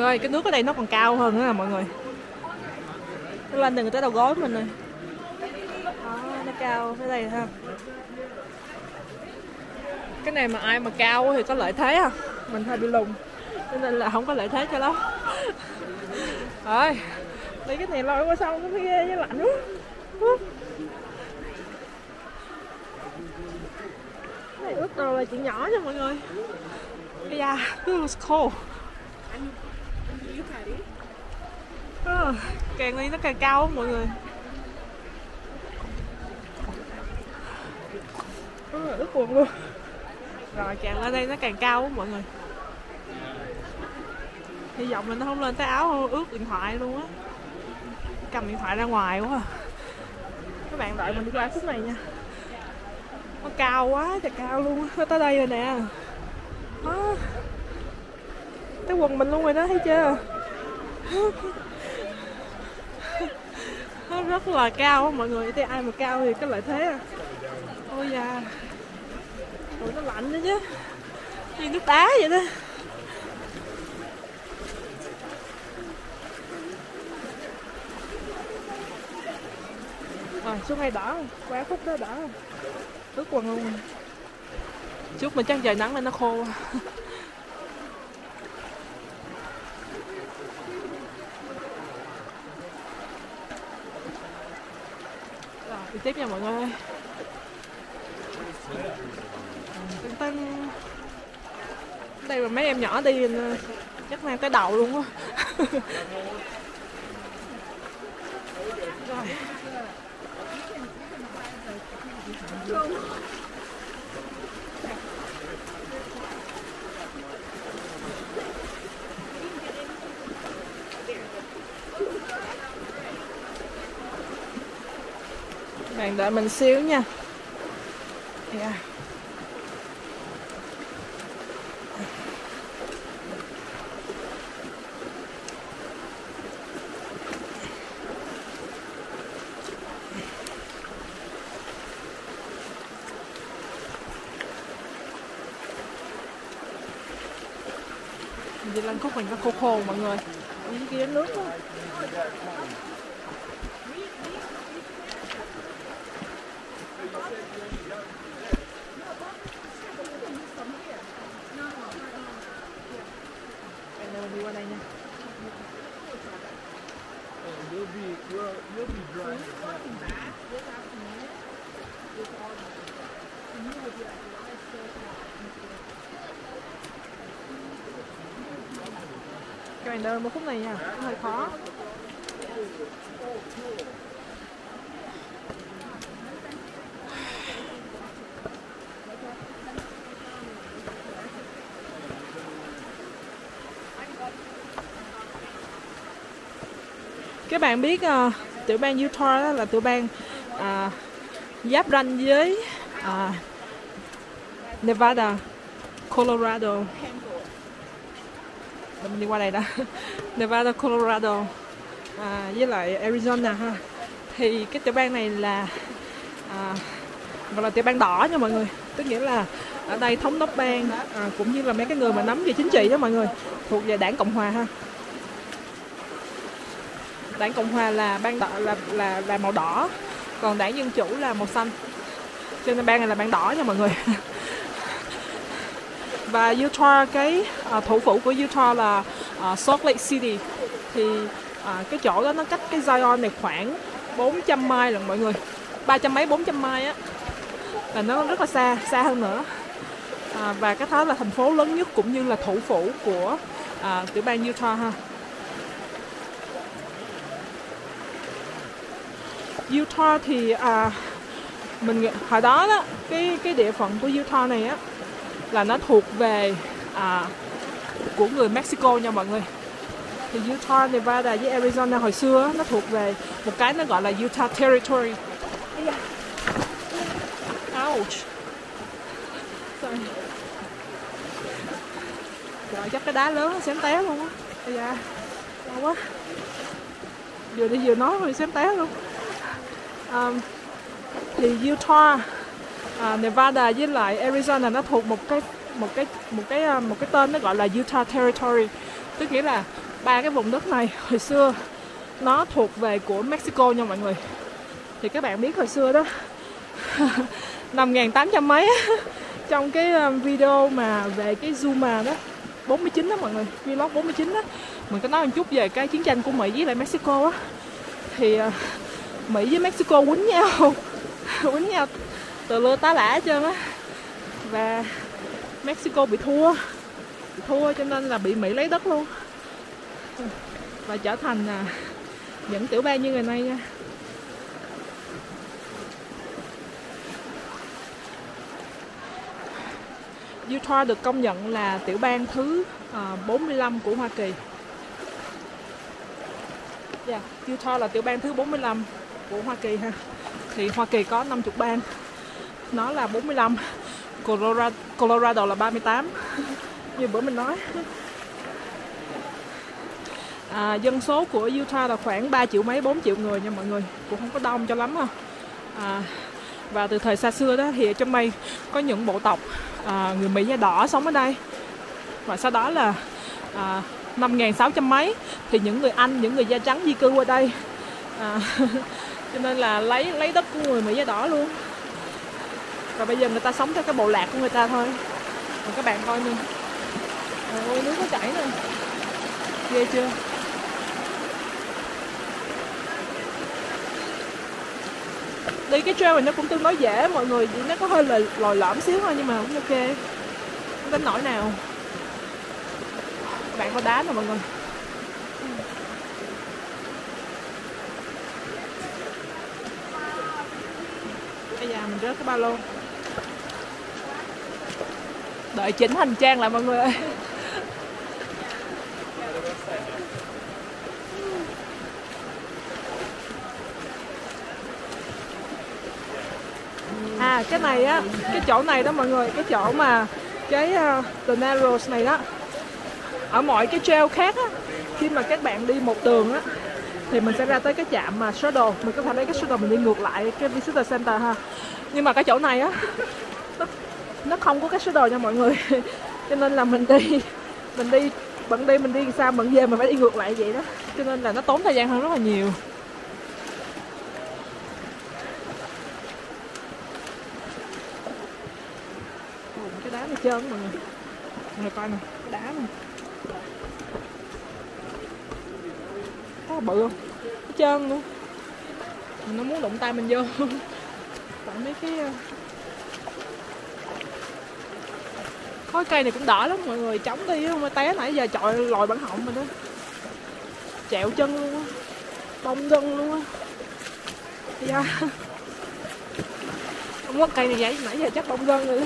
ơi, cái nước ở đây nó còn cao hơn nữa nè mọi người. Nó lên từ người tới đầu gối mình rồi. Đó, nó cao tới đây ha. Cái này mà ai mà cao thì có lợi thế à. Mình hơi bị lùn cho nên là không có lợi thế cho lắm. Rồi, đi cái này lôi qua sông nó mới ghê với lạnh quá. Cái này ướt rồi là chuyện nhỏ nha mọi người. Yeah, this was cold. Càng đi nó càng cao á mọi người. Ướt quần luôn. Rồi càng lên đây nó càng cao á mọi người. Hy vọng là nó không lên tới áo ướt điện thoại luôn á. Cầm điện thoại ra ngoài quá à. Các bạn đợi mình đi qua phút này nha. Nó cao quá, trời cao luôn á. Nó tới đây rồi nè. Đó. Tới quần mình luôn rồi đó, thấy chưa? Nó rất là cao á mọi người. Thì ai mà cao thì có lợi thế à. Ôi da. Ủa nó lạnh nữa chứ. Như nước đá vậy đó. Rồi xuống đây đỡ. Qua phút đó đỡ. Ướt quần luôn. Chút mà chắc trời nắng lên nó khô. Rồi đi tiếp nha mọi người ơi. Tưng tưng. Đây mà mấy em nhỏ đi chắc mang tới đầu luôn á. Rồi. Bạn đợi mình xíu nha. Yeah. Đi lên khúc mình nó khô khô mọi người. Dưới kia nước đó. Mình đi qua đây nha. Các bạn đợi một phút này nha, nó hơi khó. Các bạn biết tiểu bang Utah đó là tiểu bang giáp ranh với Nevada, Colorado. Mình đi qua đây đã. Nevada, Colorado với lại Arizona ha. Thì cái tiểu bang này là gọi là tiểu bang đỏ nha mọi người. Tức nghĩa là ở đây thống đốc bang cũng như là mấy cái người mà nắm về chính trị đó mọi người thuộc về đảng Cộng hòa ha. Đảng Cộng hòa là bang đỏ là màu đỏ, còn đảng Dân chủ là màu xanh. Cho nên bang này là bang đỏ nha mọi người. Và Utah, cái thủ phủ của Utah là Salt Lake City. Thì cái chỗ đó nó cách cái Zion này khoảng 400 mile lần mọi người. 300 mấy 400 mile á. Là nó rất là xa, xa hơn nữa. Và cái đó là thành phố lớn nhất cũng như là thủ phủ của tiểu bang Utah ha. Utah thì mình hồi đó đó cái địa phận của Utah này á là nó thuộc về của người Mexico nha mọi người. Thì Utah, Nevada với Arizona hồi xưa á, nó thuộc về một cái nó gọi là Utah Territory. Ouch. Sorry. Trời, chắc cái đá lớn nó xém té luôn á. Bây giờ đau quá. Vừa đi vừa nói rồi xém té luôn. Thì Utah, Nevada với lại Arizona nó thuộc một cái tên nó gọi là Utah Territory. Tức nghĩa là ba cái vùng đất này hồi xưa nó thuộc về của Mexico nha mọi người. Thì các bạn biết hồi xưa đó năm 1800 mấy trong cái video mà về cái Zuma đó 49 đó mọi người, vlog 49 đó, mình có nói một chút về cái chiến tranh của Mỹ với lại Mexico á. Thì Mỹ với Mexico quýnh nhau quýnh nhau từ lưa tá lả hết trơn á, và Mexico bị thua cho nên là bị Mỹ lấy đất luôn và trở thành những tiểu bang như ngày nay nha. Utah được công nhận là tiểu bang thứ 45 của Hoa Kỳ. Yeah, Utah là tiểu bang thứ 45 của Hoa Kỳ ha. Thì Hoa Kỳ có 50 bang, nó là 45, Colorado là 38 như bữa mình nói. Dân số của Utah là khoảng 3 triệu mấy 4 triệu người nha mọi người, cũng không có đông cho lắm ha. Và từ thời xa xưa đó thì ở trong đây có những bộ tộc người Mỹ da đỏ sống ở đây, và sau đó là năm 1600 mấy thì những người Anh, những người da trắng di cư qua đây, cho nên là lấy đất của người Mỹ da đỏ luôn. Và bây giờ người ta sống theo cái bộ lạc của người ta thôi. Và các bạn coi nè, ôi nước nó chảy nè, ghê chưa. Đi cái trail này nó cũng tương đối dễ mọi người, chỉ nó có hơi lồi lõm xíu thôi nhưng mà cũng ok, không đến nỗi nào. Các bạn có đá nè mọi người. Bây giờ mình rớt cái ba lô, đợi chỉnh hành trang lại mọi người ơi. Cái này á, cái chỗ này đó mọi người, cái chỗ mà cái The Narrows này đó, ở mọi cái trail khác á, khi mà các bạn đi một đường á thì mình sẽ ra tới cái trạm mà shuttle, mình có thể lấy cái shuttle mình đi ngược lại cái visitor center ha. Nhưng mà cái chỗ này á nó không có cái shuttle nha mọi người cho nên là mình đi mình đi sao bận về mà phải đi ngược lại vậy đó, cho nên là nó tốn thời gian hơn rất là nhiều. Cái đá này trơn mọi người coi nè, cái đá này có bự không, cái trơn luôn, nó muốn đụng tay mình vô. Còn mấy cái khói cây này cũng đỡ lắm mọi người, chống đi không mà té nãy giờ chọi lòi bản họng mình đó, chẹo chân luôn á, bong gân luôn á. Yeah. Không có cây này vậy nãy giờ chắc bong gân rồi đó.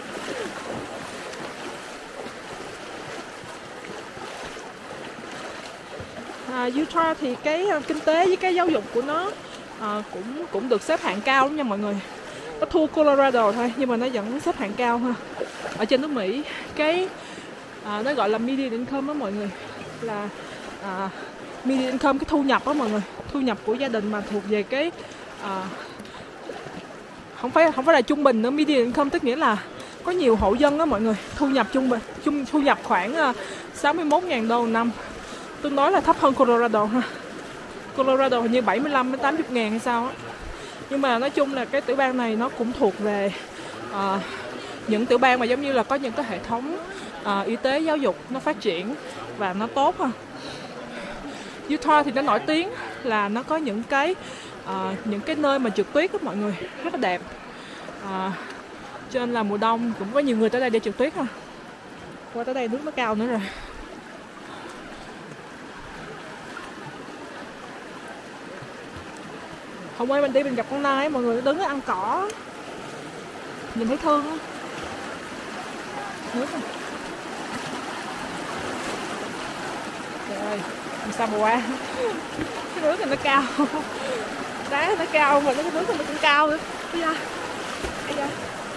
Utah thì cái kinh tế với cái giáo dục của nó cũng được xếp hạng cao lắm nha mọi người. Nó thua Colorado thôi nhưng mà nó vẫn xếp hạng cao ha. Ở trên nước Mỹ cái nó gọi là median income đó mọi người, là median income, cái thu nhập đó mọi người, thu nhập của gia đình mà thuộc về cái không phải là trung bình nữa. Median income tức nghĩa là có nhiều hộ dân đó mọi người, thu nhập trung bình thu nhập khoảng 61.000 đô một năm, tương đối là thấp hơn Colorado ha. Colorado hình như 75 đến 80 ngàn hay sao á. Nhưng mà nói chung là cái tiểu bang này nó cũng thuộc về những tiểu bang mà giống như là có những cái hệ thống y tế giáo dục nó phát triển và nó tốt ha. Utah thì nó nổi tiếng là nó có những cái nơi mà trượt tuyết đó mọi người, rất là đẹp. Cho nên là mùa đông cũng có nhiều người tới đây để trượt tuyết ha. Qua tới đây nước nó cao nữa rồi. Hôm qua mình đi mình gặp con nai mọi người, nó đứng ăn cỏ, nhìn thấy thương á. Nước này. Trời ơi, làm sao mà qua. Cái nước này nó cao, đá nó cao mà cái nước này nó cũng cao nữa. Ây da, ây da.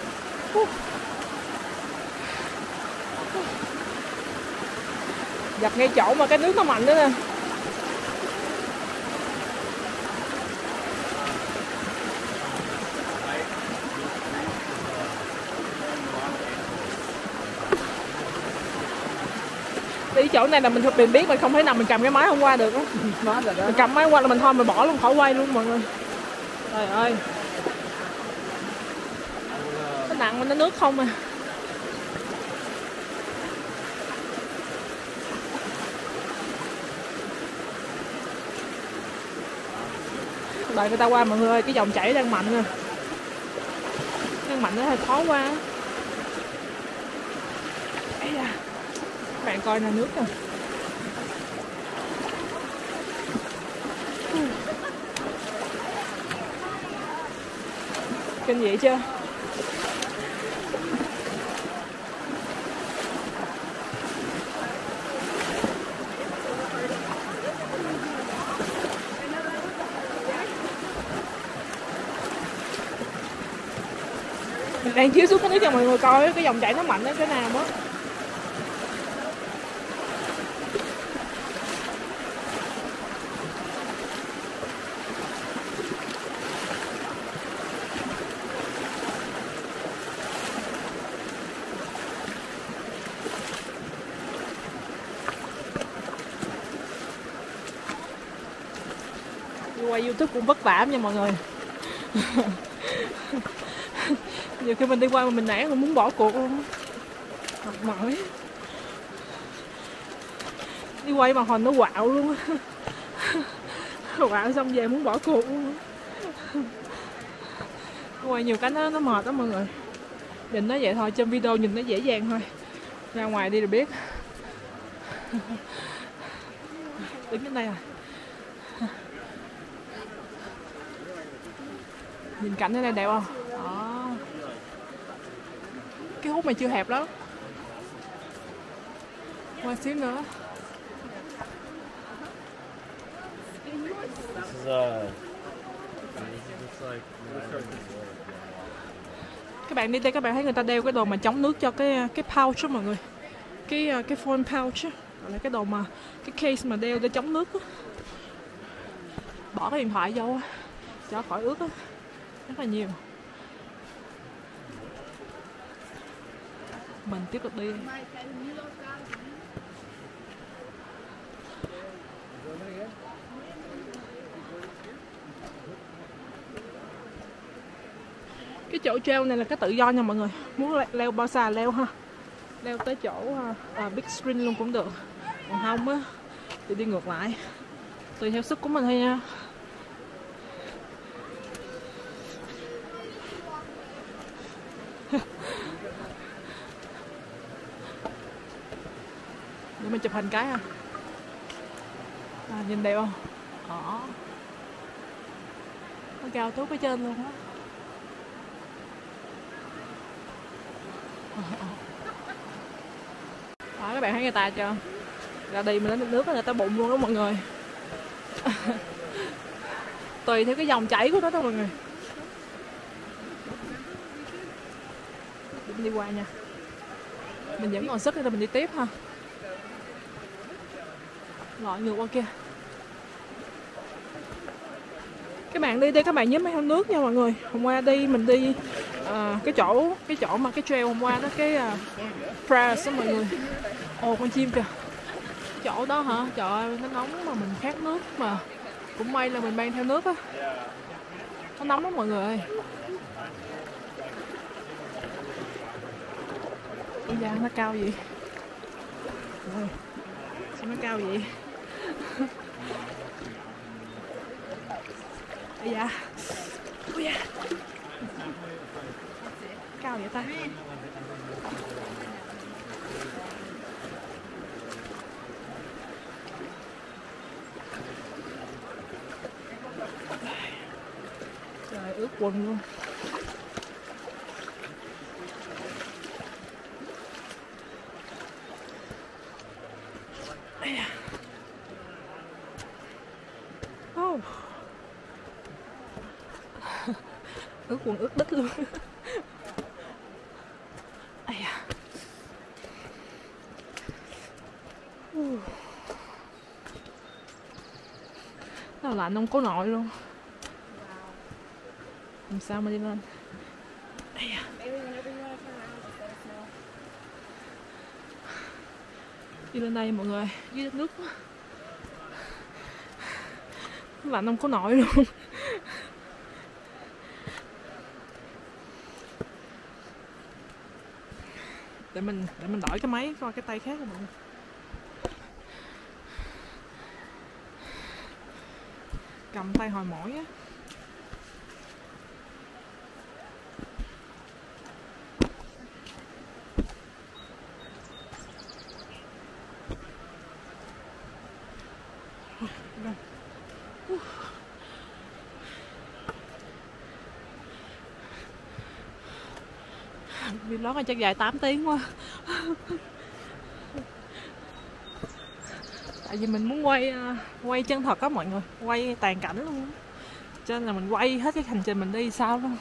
Gặp ngay chỗ mà cái nước nó mạnh nữa nè. Đi chỗ này là mình biết mình không thể nào mình cầm cái máy không qua được á. Mình cầm máy qua là mình thôi mình bỏ luôn, khỏi quay luôn mọi người. Trời ơi, nó nặng mà nó nước không à. Đợi người ta qua mọi người ơi, cái dòng chảy đang mạnh nè, đang mạnh nó hơi khó qua. Ây da, các bạn coi nè nước nè. Kinh dị chưa? Mình đang chiếu xuống cái nước cho mọi người coi cái dòng chảy nó mạnh đến cái nào á. Quay YouTube cũng vất vả nha mọi người. Nhiều khi mình đi qua mà mình nản, mình muốn bỏ cuộc luôn. Mệt mỏi. Đi quay mà hồi nó quạo luôn. Quạo xong về muốn bỏ cuộc luôn. Quay nhiều cái nó mệt đó mọi người. Nhìn nó vậy thôi, trên video nhìn nó dễ dàng thôi. Ra ngoài đi rồi biết. Đứng đến đây rồi. Nhìn cảnh ở đây đẹp không? Đó. Cái hút này chưa hẹp lắm. Qua xíu nữa. Các bạn đi đây các bạn thấy người ta đeo cái đồ mà chống nước cho cái pouch đó mọi người. Cái phone pouch á, gọi là cái đồ mà cái case mà đeo để chống nước á. Bỏ cái điện thoại vô cho khỏi ướt á. Rất là nhiều. Mình tiếp tục đi. Cái chỗ trail này là cái tự do nha mọi người. Muốn leo bao xa leo ha. Leo tới chỗ Big Spring luôn cũng được. Còn không á thì đi ngược lại. Tùy theo sức của mình thôi nha. Để mình chụp hình cái ha. Nhìn đẹp không? Đó. Nó cao tốt ở trên luôn á. Đó, các bạn thấy người ta chưa? Ra đi mình đến nước người ta bụng luôn đó mọi người. Tùy theo cái dòng chảy của nó đó mọi người. Mình đi qua nha. Mình vẫn còn sức nên mình đi tiếp ha. Lội ngược qua kia. Các bạn đi đây các bạn nhớ mang theo nước nha mọi người. Hôm qua đi mình đi cái chỗ mà cái trail hôm qua đó cái Prairies đó mọi người. Ồ con chim kìa. Chỗ đó hả? Trời ơi nó nóng mà mình khát nước mà. Cũng may là mình mang theo nước á. Nó nóng lắm mọi người ơi. Ôi da nó cao vậy. Ôi, sao nó cao vậy? Ây da. Ôi da. Cao vậy ta? Trời ướt quần luôn. Oh. Ướt quần ướt đít luôn. Nó lạnh không có nội luôn. Làm sao mà đi lên? Đi lên đây mọi người, dưới đất nước lạnh không có nổi luôn. Để mình đổi cái máy coi cái tay khác rồi mọi người. Cầm tay hồi mỏi á. Vlog này chắc dài 8 tiếng quá. Tại vì mình muốn quay chân thật á mọi người, quay toàn cảnh luôn, cho nên là mình quay hết cái hành trình mình đi sao luôn.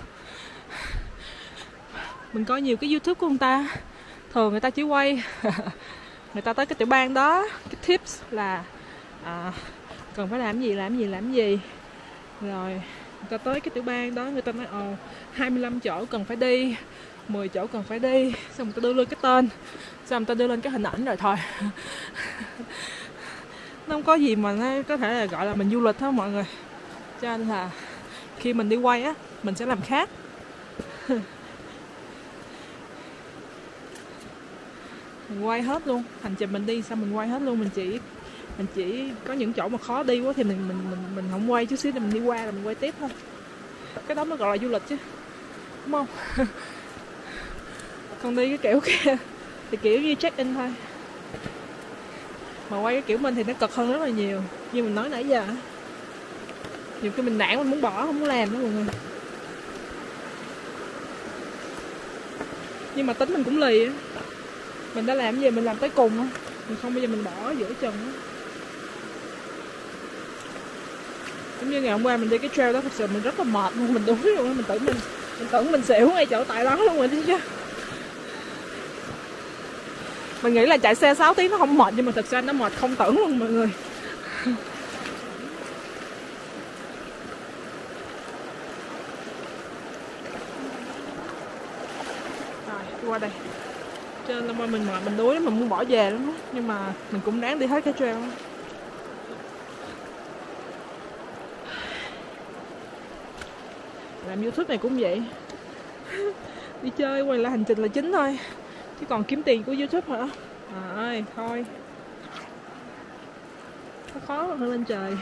Mình coi nhiều cái YouTube của người ta, thường người ta chỉ quay người ta tới cái tiểu bang đó, cái tips là cần phải làm gì rồi người ta tới cái tiểu bang đó, người ta nói 25 chỗ cần phải đi, 10 chỗ cần phải đi, xong người ta đưa lên cái tên, xong người ta đưa lên cái hình ảnh rồi thôi. Nó không có gì mà nó có thể là gọi là mình du lịch hết mọi người. Cho nên là khi mình đi quay á, mình sẽ làm khác. Mình quay hết luôn, hành trình mình đi xong mình quay hết luôn, mình chỉ có những chỗ mà khó đi quá thì mình không quay chút xíu, thì mình đi qua là mình quay tiếp thôi. Cái đó mới gọi là du lịch chứ, đúng không? Còn đi cái kiểu kia thì kiểu như check in thôi, mà quay cái kiểu mình thì nó cực hơn rất là nhiều. Như mình nói nãy giờ, nhiều khi mình nản, mình muốn bỏ, không muốn làm đó mọi người. Nhưng mà tính mình cũng lì á, mình đã làm gì mình làm tới cùng á, mình không bao giờ mình bỏ giữa chừng á. Giống như ngày hôm qua mình đi cái trail đó, thật sự mình rất là mệt luôn, mình đuối luôn á, mình tưởng mình xỉu ngay chỗ tại đó luôn rồi chứ. Mình nghĩ là chạy xe 6 tiếng nó không mệt, nhưng mà thật ra nó mệt không tưởng luôn mọi người. Rồi, đi qua đây. Cho nên là mình mệt, mình đuối lắm, mình muốn bỏ về lắm đó. Nhưng mà mình cũng đáng đi hết cái trail đó. Làm YouTube này cũng vậy. Đi chơi quay lại hành trình là chính thôi, chứ còn kiếm tiền của YouTube hả? Ơi thôi, nó khó hơn lên trời.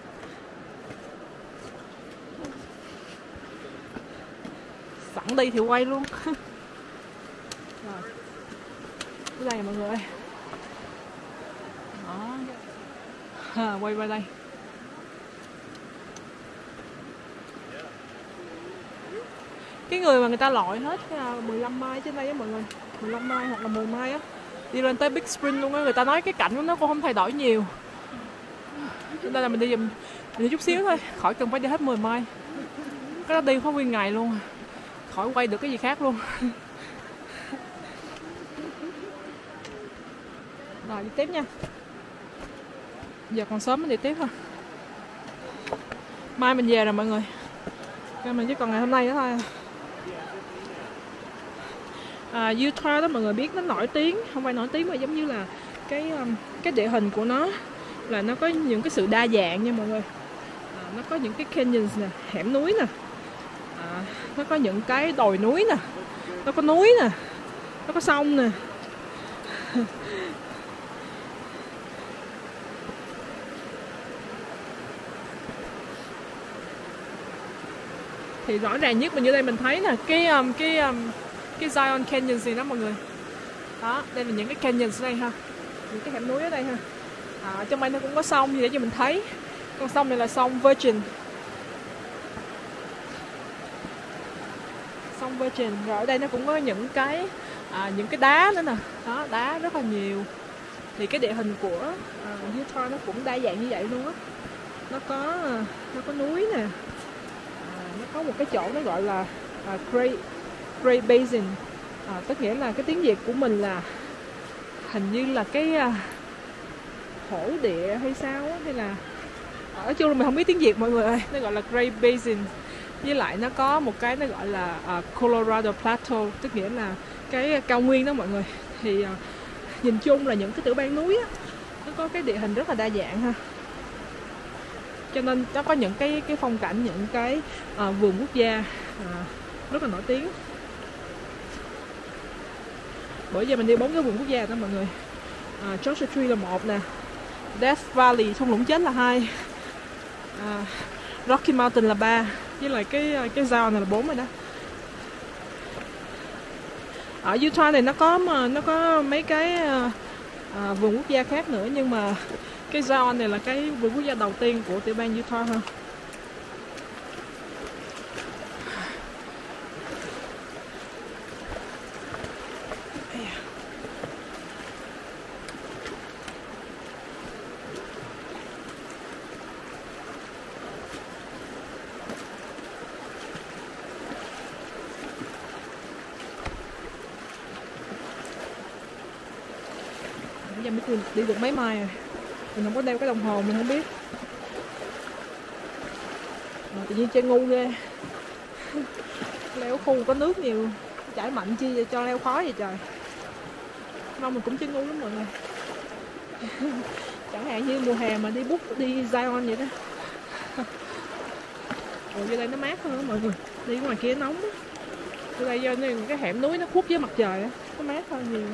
Sẵn đi thì quay luôn. Rồi, cái đây mọi người ơi. Đó, quay qua đây. Cái người mà người ta lội hết 15 mai trên đây á mọi người, 15 mai hoặc là 10 mai á, đi lên tới Big Spring luôn á, người ta nói cái cảnh của nó cũng không thay đổi nhiều. Cho nên là mình đi chút xíu thôi, khỏi cần phải đi hết 10 mai. Cái đó đi có nguyên ngày luôn, khỏi quay được cái gì khác luôn. Rồi đi tiếp nha. Giờ còn sớm mới đi tiếp thôi. Mai mình về rồi mọi người, nên mình chỉ còn ngày hôm nay nữa thôi. Utah đó mọi người biết nó nổi tiếng, không phải nổi tiếng mà giống như là cái địa hình của nó là nó có những cái sự đa dạng nha mọi người. Nó có những cái canyons nè, hẻm núi nè, nó có những cái đồi núi nè, nó có núi nè, nó có sông nè. Thì rõ ràng nhất mình như đây mình thấy nè, cái Zion Canyon gì đó mọi người. Đó, đây là những cái canyons ở đây ha, những cái hẻm núi ở đây ha. Trong đây nó cũng có sông gì để cho mình thấy. Con sông này là sông Virgin. Sông Virgin. Rồi ở đây nó cũng có những cái đá nữa nè. Đó, đá rất là nhiều. Thì cái địa hình của Utah nó cũng đa dạng như vậy luôn á. Nó có núi nè. Nó có một cái chỗ nó gọi là Great Basin. Tức nghĩa là cái tiếng Việt của mình là hình như là cái thổ địa hay sao á, hay là ở chung là mình không biết tiếng Việt mọi người ơi. Nó gọi là Great Basin. Với lại nó có một cái nó gọi là Colorado Plateau, tức nghĩa là cái cao nguyên đó mọi người. Thì nhìn chung là những cái tiểu bang núi á, nó có cái địa hình rất là đa dạng ha, cho nên nó có những cái phong cảnh, những cái vườn quốc gia rất là nổi tiếng. Bởi giờ mình đi 4 cái vườn quốc gia đó mọi người. Joshua Tree là 1 nè, Death Valley thung lũng chết là 2, Rocky Mountain là 3, với lại cái Zion này là 4 rồi đó. Ở Utah này nó có mấy cái vườn quốc gia khác nữa, nhưng mà cái Zion này là cái vườn quốc gia đầu tiên của tiểu bang Utah ha. Giờ mới đi được mấy mai rồi, mình không có đeo cái đồng hồ mình không biết. Tự nhiên chơi ngu ghê. Leo khu có nước nhiều, chảy mạnh chi vậy, cho leo khó vậy trời. Không, mình cũng chơi ngu lắm mọi người. Chẳng hạn như mùa hè mà đi Zion vậy đó. Vô đây nó mát hơn đó mọi người. Đi ngoài kia nóng đó. Ở đây do cái hẻm núi nó khuất với mặt trời đó, nó mát hơn nhiều.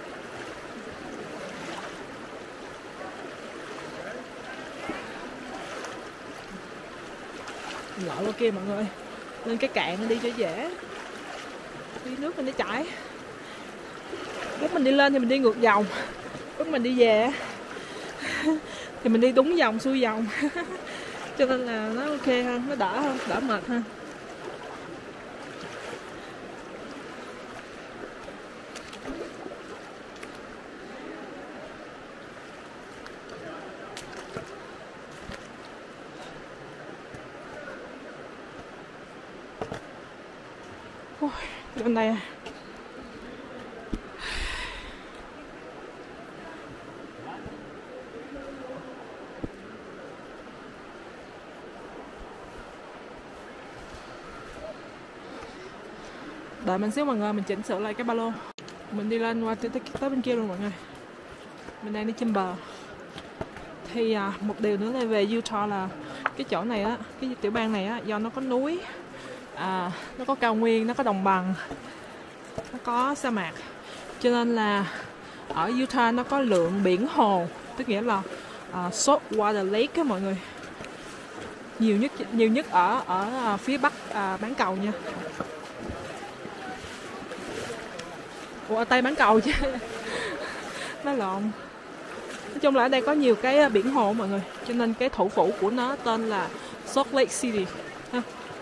Lội qua kia mọi người, lên cái cạn đi cho dễ, đi nước mình nó chảy. Lúc mình đi lên thì mình đi ngược dòng, lúc mình đi về thì mình đi đúng dòng xuôi dòng. Cho nên là nó ok hơn, nó đỡ hơn, đỡ mệt hơn. Bên đây đợi mình xíu mọi người, mình chỉnh sửa lại cái ba lô. Mình đi lên qua tới bên kia luôn mọi người. Mình đang đi trên bờ. Thì một điều nữa là về Utah là cái chỗ này á, cái tiểu bang này á, do nó có núi, nó có cao nguyên, nó có đồng bằng, nó có sa mạc, cho nên là ở Utah nó có lượng biển hồ, tức nghĩa là saltwater lake á mọi người, nhiều nhất ở phía bắc bán cầu nha. Ủa, ở Tây bán cầu chứ. Nó lộn. Nói chung là ở đây có nhiều cái biển hồ mọi người, cho nên cái thủ phủ của nó tên là Salt Lake City ha.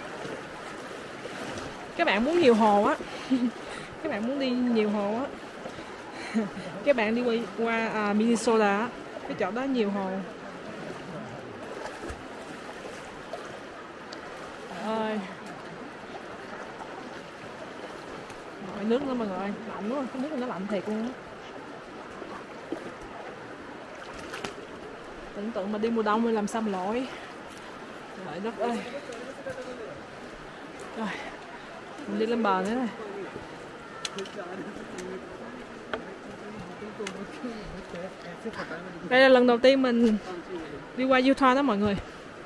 Các bạn muốn nhiều hồ á, các bạn muốn đi nhiều hồ á, các bạn đi qua Minnesota á, cái chỗ đó nhiều hồ. Ơi, nổi nước nữa mọi người, lạnh quá, cái nước nó lạnh thiệt luôn á. Tưởng tượng mà đi mùa đông thì làm sao mà nổi. Trời đất ơi. Rồi, mình đi lên bờ nữa này. Đây là lần đầu tiên mình đi qua Utah đó mọi người.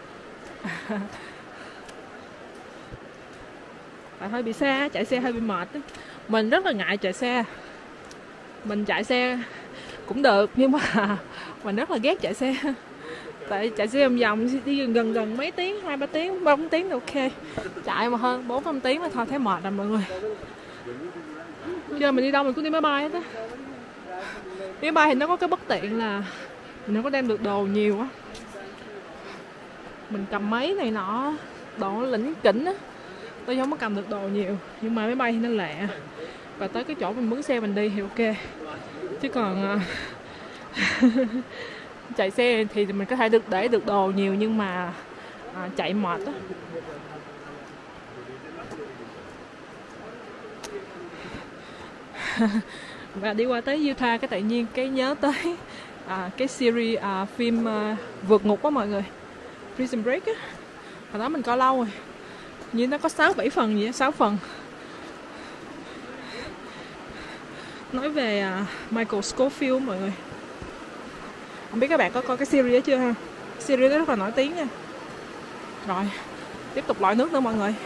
Tại hơi bị xa, chạy xe hơi bị mệt đó. Mình rất là ngại chạy xe. Mình chạy xe cũng được, nhưng mà mình rất là ghét chạy xe. Tại chạy xe vòng đi gần mấy tiếng, 2-3 tiếng, 3-4 tiếng thì ok. Chạy mà hơn 4-5 tiếng mà thôi thấy mệt rồi mọi người. Giờ mình đi đâu mình cũng đi máy bay hết á. Máy bay thì nó có cái bất tiện là mình không có đem được đồ nhiều á. Mình cầm máy này nọ, đồ lỉnh kỉnh á, tôi không có cầm được đồ nhiều. Nhưng mà máy bay thì nó lẹ, và tới cái chỗ mình mướn xe mình đi thì ok. Chứ còn chạy xe thì mình có thể để được đồ nhiều, nhưng mà chạy mệt á. Và đi qua tới Utah cái tự nhiên cái nhớ tới cái series phim vượt ngục á mọi người, Prison Break á. Hồi đó mình coi lâu rồi, như nó có 6-7 phần gì á, 6 phần. nói về Michael Scofield mọi người. Không biết các bạn có coi cái series đó chưa ha? Series đó rất là nổi tiếng nha. Rồi, tiếp tục loại nước nữa mọi người.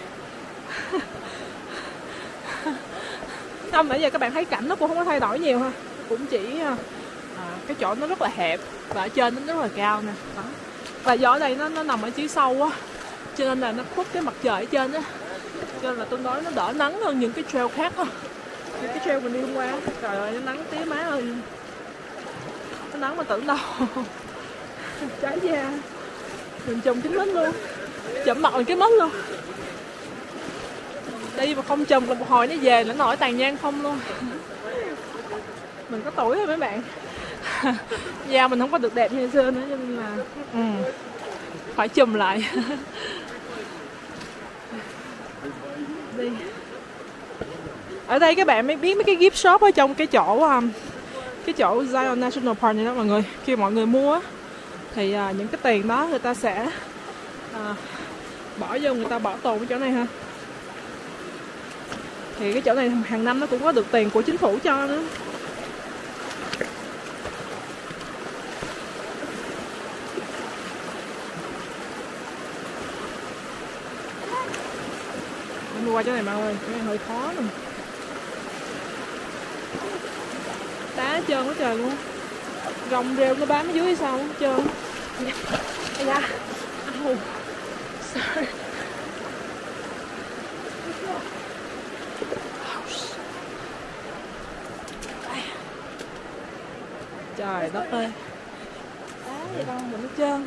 Không, nãy giờ các bạn thấy cảnh nó cũng không có thay đổi nhiều ha. Cũng chỉ cái chỗ nó rất là hẹp và ở trên nó rất là cao nè. Đó. Và do ở đây nó nằm ở dưới sâu á, cho nên là nó khuất cái mặt trời ở trên á, cho nên là tôi nói nó đỡ nắng hơn những cái trail khác thôi. Những cái trail mình đi hôm qua, trời ơi nó nắng tía má ơi, nó nắng mà tưởng đâu. Trái da mình trùm kính mít luôn, chậm mặt mình cái mít luôn. Đi mà không trùm là một hồi nó về nó nổi tàn nhang không luôn. Mình có tuổi rồi mấy bạn. Da mình không có được đẹp như xưa nữa, cho nên là phải chùm lại. Đi. Ở đây các bạn mới biết mấy cái gift shop ở trong cái chỗ Zion National Park này đó mọi người. Khi mọi người mua thì những cái tiền đó người ta sẽ bỏ vô, người ta bảo tồn cái chỗ này ha. Thì cái chỗ này hàng năm nó cũng có được tiền của chính phủ cho nữa. Đi qua chỗ này mọi ơi, cái này hơi khó nè. Đá trơn quá trời luôn. Rồng rêu nó bám ở dưới hay sao hết trơn. Ây da. Oh, sorry. Trời đất ơi. Đá vậy đâu mình hết trơn.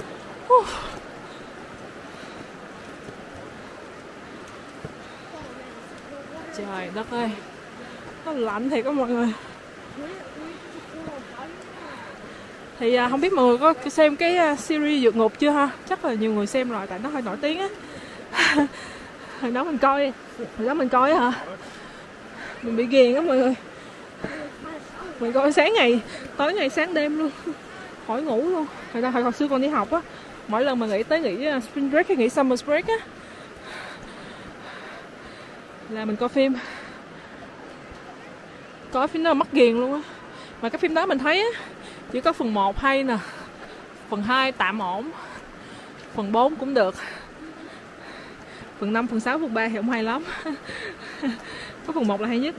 Trời đất ơi, nó lạnh thiệt đó mọi người. Thì không biết mọi người có xem cái series vượt ngục chưa ha? Chắc là nhiều người xem rồi tại nó hơi nổi tiếng á. Hồi đó mình coi hả? Mình bị ghiền á mọi người. Mình coi sáng ngày, tối ngày sáng đêm luôn, khỏi ngủ luôn. Hồi xưa còn đi học á, mỗi lần mà nghỉ spring break hay nghỉ summer break á là mình coi phim. Coi phim đó mắc ghiền luôn á. Mà cái phim đó mình thấy á, chỉ có phần 1 hay nè, phần 2 tạm ổn, phần 4 cũng được, phần 5, phần 6, phần 3 thì không hay lắm. Có phần 1 là hay nhất.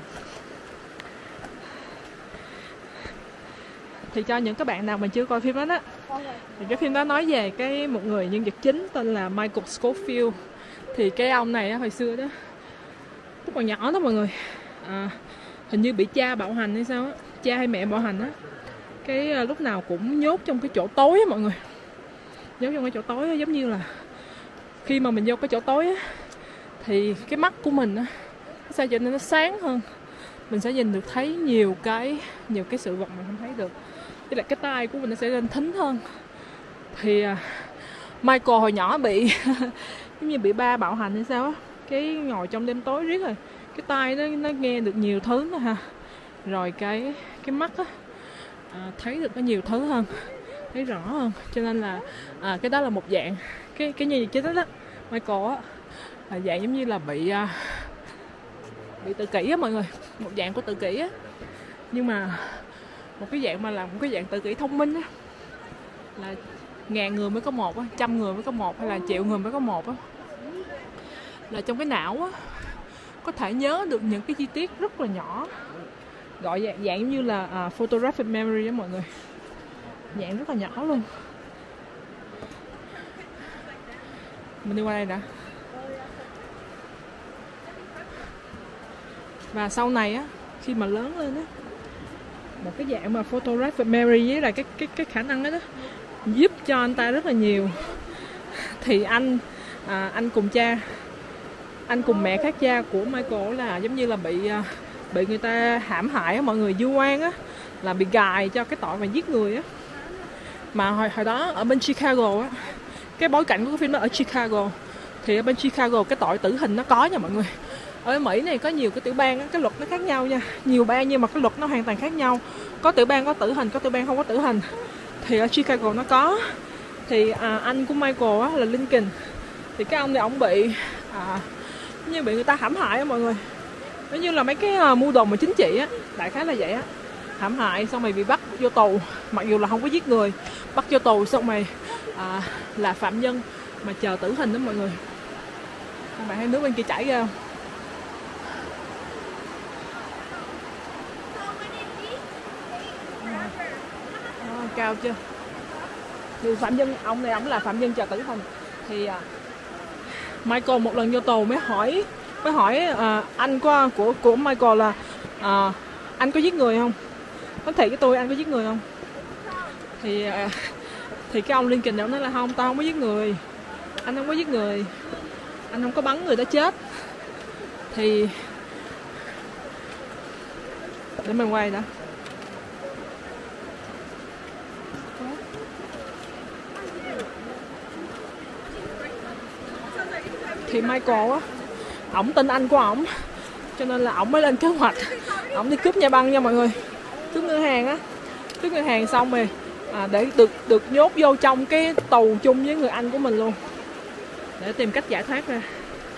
Thì cho những các bạn nào mà chưa coi phim đó đó, thì cái phim đó nói về một người nhân vật chính tên là Michael Scofield. Thì cái ông này á, hồi xưa đó lúc còn nhỏ đó mọi người, hình như bị cha bạo hành hay sao á, cha hay mẹ bạo hành á, cái lúc nào cũng nhốt trong cái chỗ tối á mọi người, nhốt trong cái chỗ tối á, giống như là khi mà mình vô cái chỗ tối á thì cái mắt của mình á nó sao cho nên nó sáng hơn, mình sẽ nhìn được thấy nhiều cái sự vật mình không thấy được, với lại cái tai của mình nó sẽ lên thính hơn. Thì Michael hồi nhỏ bị giống như bị ba bạo hành hay sao á, cái ngồi trong đêm tối riết rồi cái tai nó nghe được nhiều thứ nữa ha, rồi cái mắt á thấy được có nhiều thứ hơn, thấy rõ hơn, cho nên là cái đó là một dạng cái nhân vật chính đó Michael á, là dạng giống như là bị tự kỷ á mọi người, một dạng của tự kỷ á, nhưng mà một cái dạng mà là một cái dạng tự kỷ thông minh á, là 1000 người mới có một á, 100 người mới có một, hay là 1.000.000 người mới có một á, là trong cái não á có thể nhớ được những cái chi tiết rất là nhỏ, gọi dạng giống như là photographic memory đó mọi người, dạng rất là nhỏ luôn. Mình đi qua đây đã. Và sau này á, khi mà lớn lên á, một cái dạng mà photographic memory với là cái khả năng đó, giúp cho anh ta rất là nhiều. Thì anh cùng mẹ khác cha của Michael là giống như là bị người ta hãm hại á mọi người, vu oan á, là bị gài cho cái tội mà giết người á. Mà hồi đó ở bên Chicago á, cái bối cảnh của cái phim đó ở Chicago, thì ở bên Chicago cái tội tử hình nó có nha mọi người. Ở Mỹ này có nhiều cái tiểu bang á, cái luật nó khác nhau nha, nhiều bang nhưng mà cái luật nó hoàn toàn khác nhau. Có tiểu bang có tử hình, có tiểu bang không có tử hình. Thì ở Chicago nó có. Thì anh của Michael á, là Lincoln, thì cái ông này ông bị như bị người ta hãm hại á mọi người, Giống như là mấy cái mưu đồ mà chính trị á, đại khái là vậy á. Hãm hại xong rồi bị bắt vô tù, mặc dù là không có giết người, bắt vô tù xong rồi là phạm nhân mà chờ tử hình đó mọi người. Các bạn thấy nước bên kia chảy ra không? Cao chưa? Thì phạm nhân, ông này ông là phạm nhân chờ tử hình. Thì Michael một lần vô tù mới hỏi anh của Michael là anh có giết người không? Nói thiệt với tôi anh có giết người không? Thì cái ông Lincoln đó nói là không, tao không có giết người, anh không có giết người, anh không có bắn người đã chết. Thì để mình quay đã. Thì Michael á, ổng tin anh của ổng, cho nên là ổng mới lên kế hoạch, ổng đi cướp nhà băng nha mọi người, cướp ngân hàng á, cướp ngân hàng xong rồi để được nhốt vô trong cái tù chung với người anh của mình luôn, để tìm cách giải thoát ra.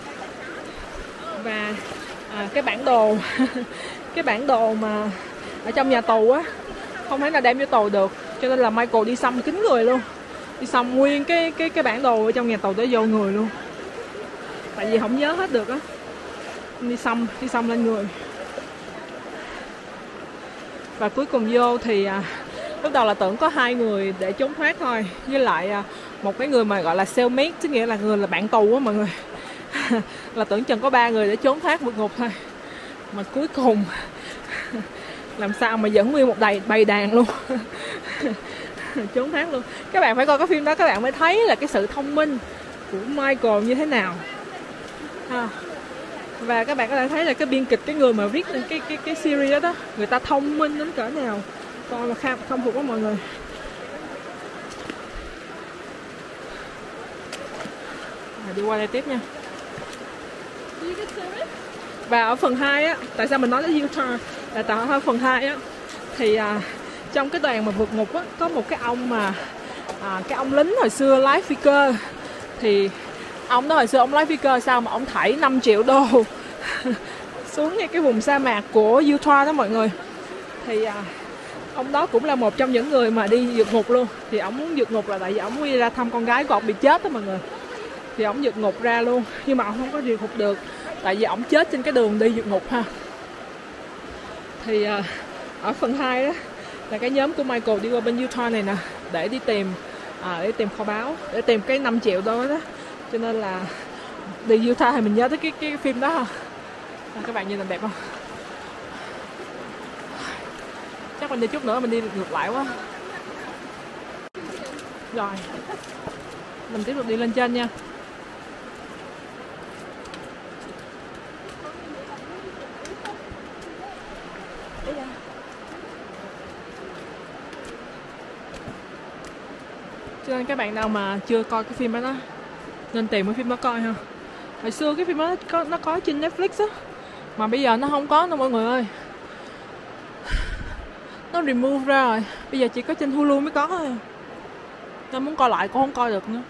Và cái bản đồ cái bản đồ mà ở trong nhà tù á không thể nào đem vô tù được, cho nên là Michael đi xăm kín người luôn, đi xăm nguyên cái bản đồ ở trong nhà tù tới vô người luôn, tại vì không nhớ hết được á, đi xăm lên người. Và cuối cùng vô thì lúc đầu là tưởng có 2 người để trốn thoát thôi, với lại một cái người mà gọi là cellmate, tức nghĩa là người là bạn tù á mọi người. Là tưởng chừng có 3 người để trốn thoát vượt ngục thôi, mà cuối cùng làm sao mà dẫn nguyên một bầy đàn luôn. Trốn thoát luôn. Các bạn phải coi cái phim đó các bạn mới thấy là cái sự thông minh của Michael như thế nào ha. Và các bạn có thể thấy là cái biên kịch, cái người mà viết cái series đó, người ta thông minh đến cỡ nào, coi mà không phục đó mọi người. Đi qua đây tiếp nha. Và ở phần 2 á, tại sao mình nói đến Utah là tại ở phần 2 á thì trong cái đoàn mà vượt ngục á có một cái ông mà cái ông lính hồi xưa lái phi cơ. Thì ông đó hồi xưa ông lái phi cơ sao mà ông thảy 5 triệu đô xuống cái vùng sa mạc của Utah đó mọi người. Thì ông đó cũng là một trong những người mà đi vượt ngục luôn. Thì ông muốn vượt ngục là tại vì ông muốn đi ra thăm con gái của ông bị chết đó mọi người. Thì ông vượt ngục ra luôn, nhưng mà ông không có vượt ngục được tại vì ông chết trên cái đường đi vượt ngục ha. Thì ở phần 2 đó là cái nhóm của Michael đi qua bên Utah này nè để đi tìm kho báu, để tìm cái 5 triệu đô đó. Cho nên là đi Utah thì mình nhớ tới cái phim đó ha. Các bạn nhìn làm đẹp không? Chắc mình đi chút nữa mình đi ngược lại quá. Rồi mình tiếp tục đi lên trên nha. Cho nên các bạn nào mà chưa coi cái phim đó nên tìm cái phim đó coi ha. Hồi xưa cái phim đó nó có trên Netflix á, mà bây giờ nó không có đâu mọi người ơi. Nó remove ra rồi, bây giờ chỉ có trên Hulu mới có thôi. Nên muốn coi lại cũng không coi được nữa.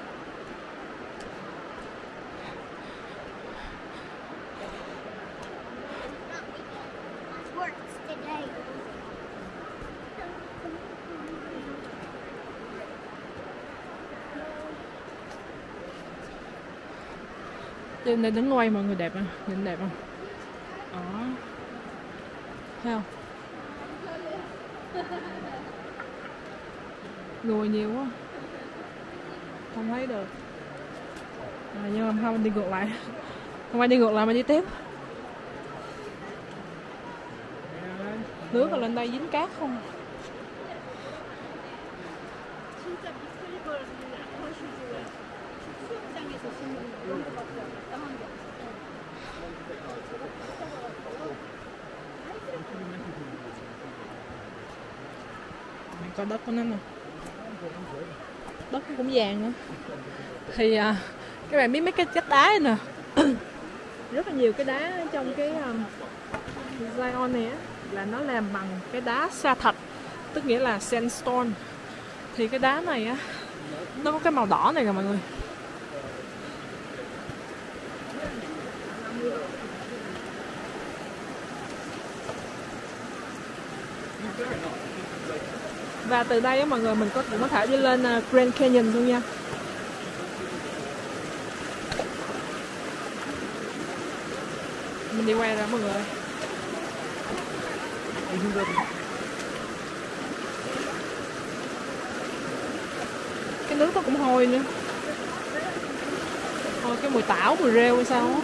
Trên đây đứng quay mọi người đẹp không? Nhìn đẹp không? Đó. Thấy không? Người nhiều quá. Không thấy được. Nhưng mà không, mình đi ngược lại. Không phải đi ngược lại mà đi tiếp. Nước ở lên đây dính cát không? Coi đất của nó nè, đất cũng vàng nữa. Thì các bạn biết mấy cái chất đá này nè. Rất là nhiều cái đá trong cái Zion này á là nó làm bằng cái đá sa thạch, tức nghĩa là sandstone. Thì cái đá này á nó có cái màu đỏ này nè mọi người. Và từ đây á mọi người, mình cũng có thể đi lên Grand Canyon luôn nha. Mình đi quay ra mọi người. Cái nước nó cũng hôi nữa. Thôi cái mùi tảo, mùi rêu hay sao á.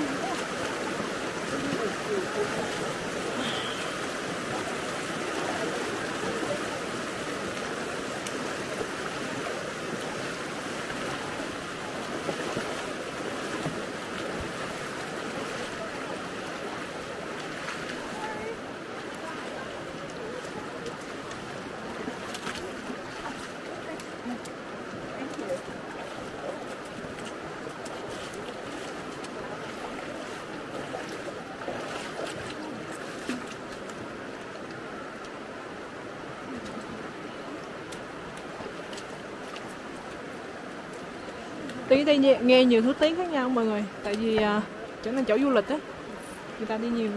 Tiếng đây nghe nhiều thứ tiếng khác nhau mọi người. Tại vì chỗ này chỗ du lịch á, người ta đi nhiều.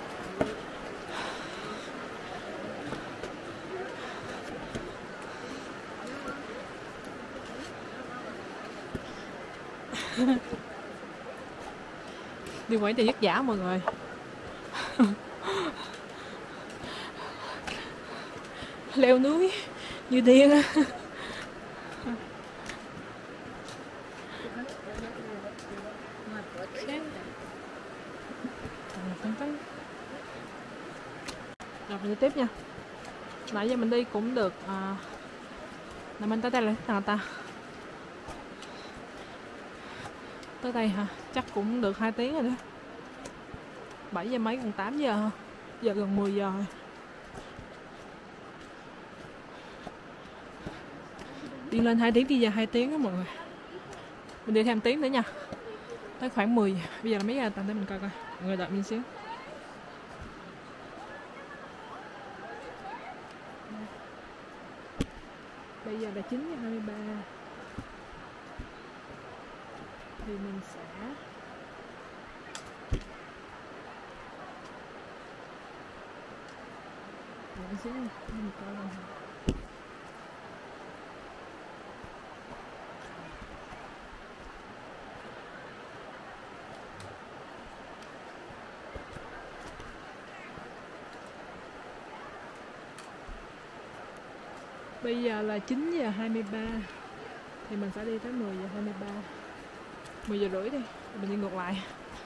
Đi quẩy thì vất vả mọi người. Leo núi như điên á. Rồi mình đi tiếp nha. Nãy giờ mình đi cũng được là mình tới đây là thằng ta. Tới đây hả? Chắc cũng được 2 tiếng rồi đó. 7 giờ mấy gần 8 giờ. Giờ gần 10 giờ rồi. Đi lên 2 tiếng, đi ra 2 tiếng đó mọi người. Mình đi thêm tiếng nữa nha. Tới khoảng 10 giờ. Bây giờ là mấy giờ? Tạm để mình coi coi. Mọi người đợi mình xíu. Bây giờ là 9:23. Thì mình sẽ đợi xíu nha. Mình coi rồi. Bây giờ là 9:23. Thì mình sẽ đi tới 10:23. 10 giờ rưỡi đi. Mình đi ngược lại.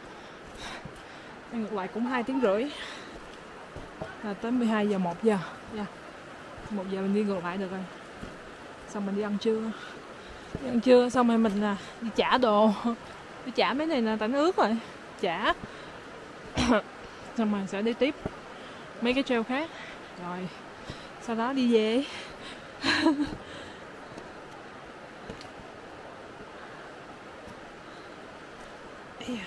Đi ngược lại cũng 2 tiếng rưỡi. Là tới 12 giờ 1 giờ. Yeah. 1 giờ mình đi ngược lại được rồi. Xong mình đi ăn trưa. Đi ăn trưa xong rồi mình đi trả đồ. Đi trả mấy này là tại nó ướt rồi. Trả. Xong rồi sẽ đi tiếp mấy cái trail khác. Rồi sau đó đi về. Yeah.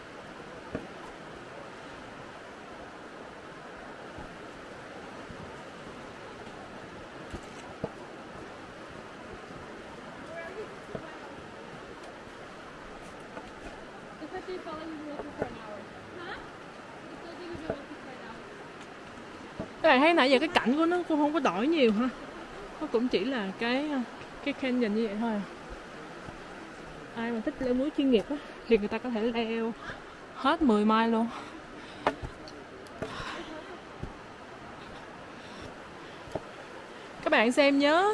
Các bạn thấy nãy giờ cái cảnh của nó cũng không có đổi nhiều ha. Nó cũng chỉ là cái canyon như vậy thôi. Ai mà thích leo núi chuyên nghiệp á thì người ta có thể leo hết 10 mile luôn. Các bạn xem nhớ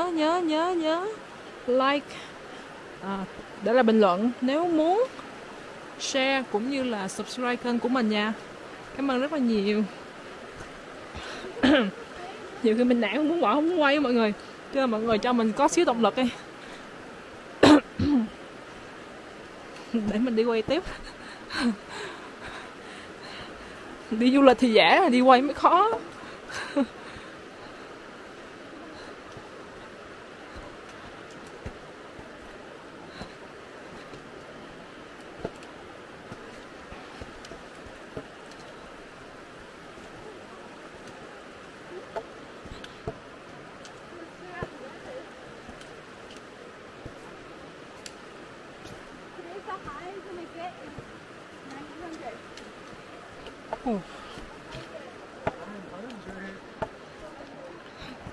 like để là bình luận nếu muốn, share cũng như là subscribe kênh của mình nha. Cảm ơn rất là nhiều. Nhiều khi mình nản không muốn bỏ, không muốn quay với mọi người, cho nên mọi người cho mình có xíu động lực đi. Để mình đi quay tiếp. Đi du lịch thì dễ, đi quay mới khó.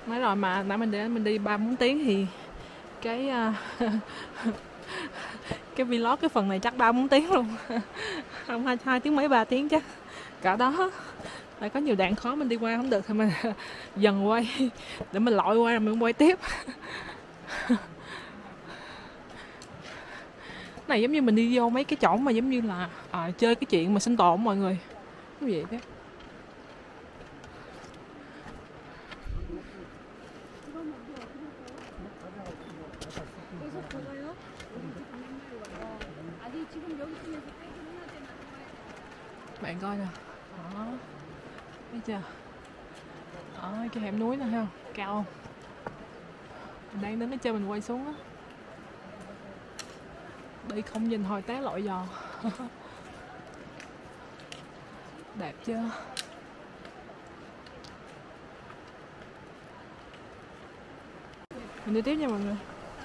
Nói rồi mà nãy mình đi 3-4 tiếng thì cái cái vlog cái phần này chắc 3-4 tiếng luôn. Không 2 tiếng mấy 3 tiếng chắc. Cả đó. Lại có nhiều đoạn khó mình đi qua không được thì mình dần quay để mình lội qua rồi mình quay tiếp. Này giống như mình đi vô mấy cái chỗ mà giống như là chơi cái chuyện mà sinh tồn mọi người. Cái gì thế? Bạn coi nè. Đó. Thấy chưa? Đó, cái hẻm núi nè thấy không? Cao không? Mình đang đến ở trên mình quay xuống á. Đi không nhìn hồi té lội giò. Đẹp chưa? Mình đi tiếp nha mọi người.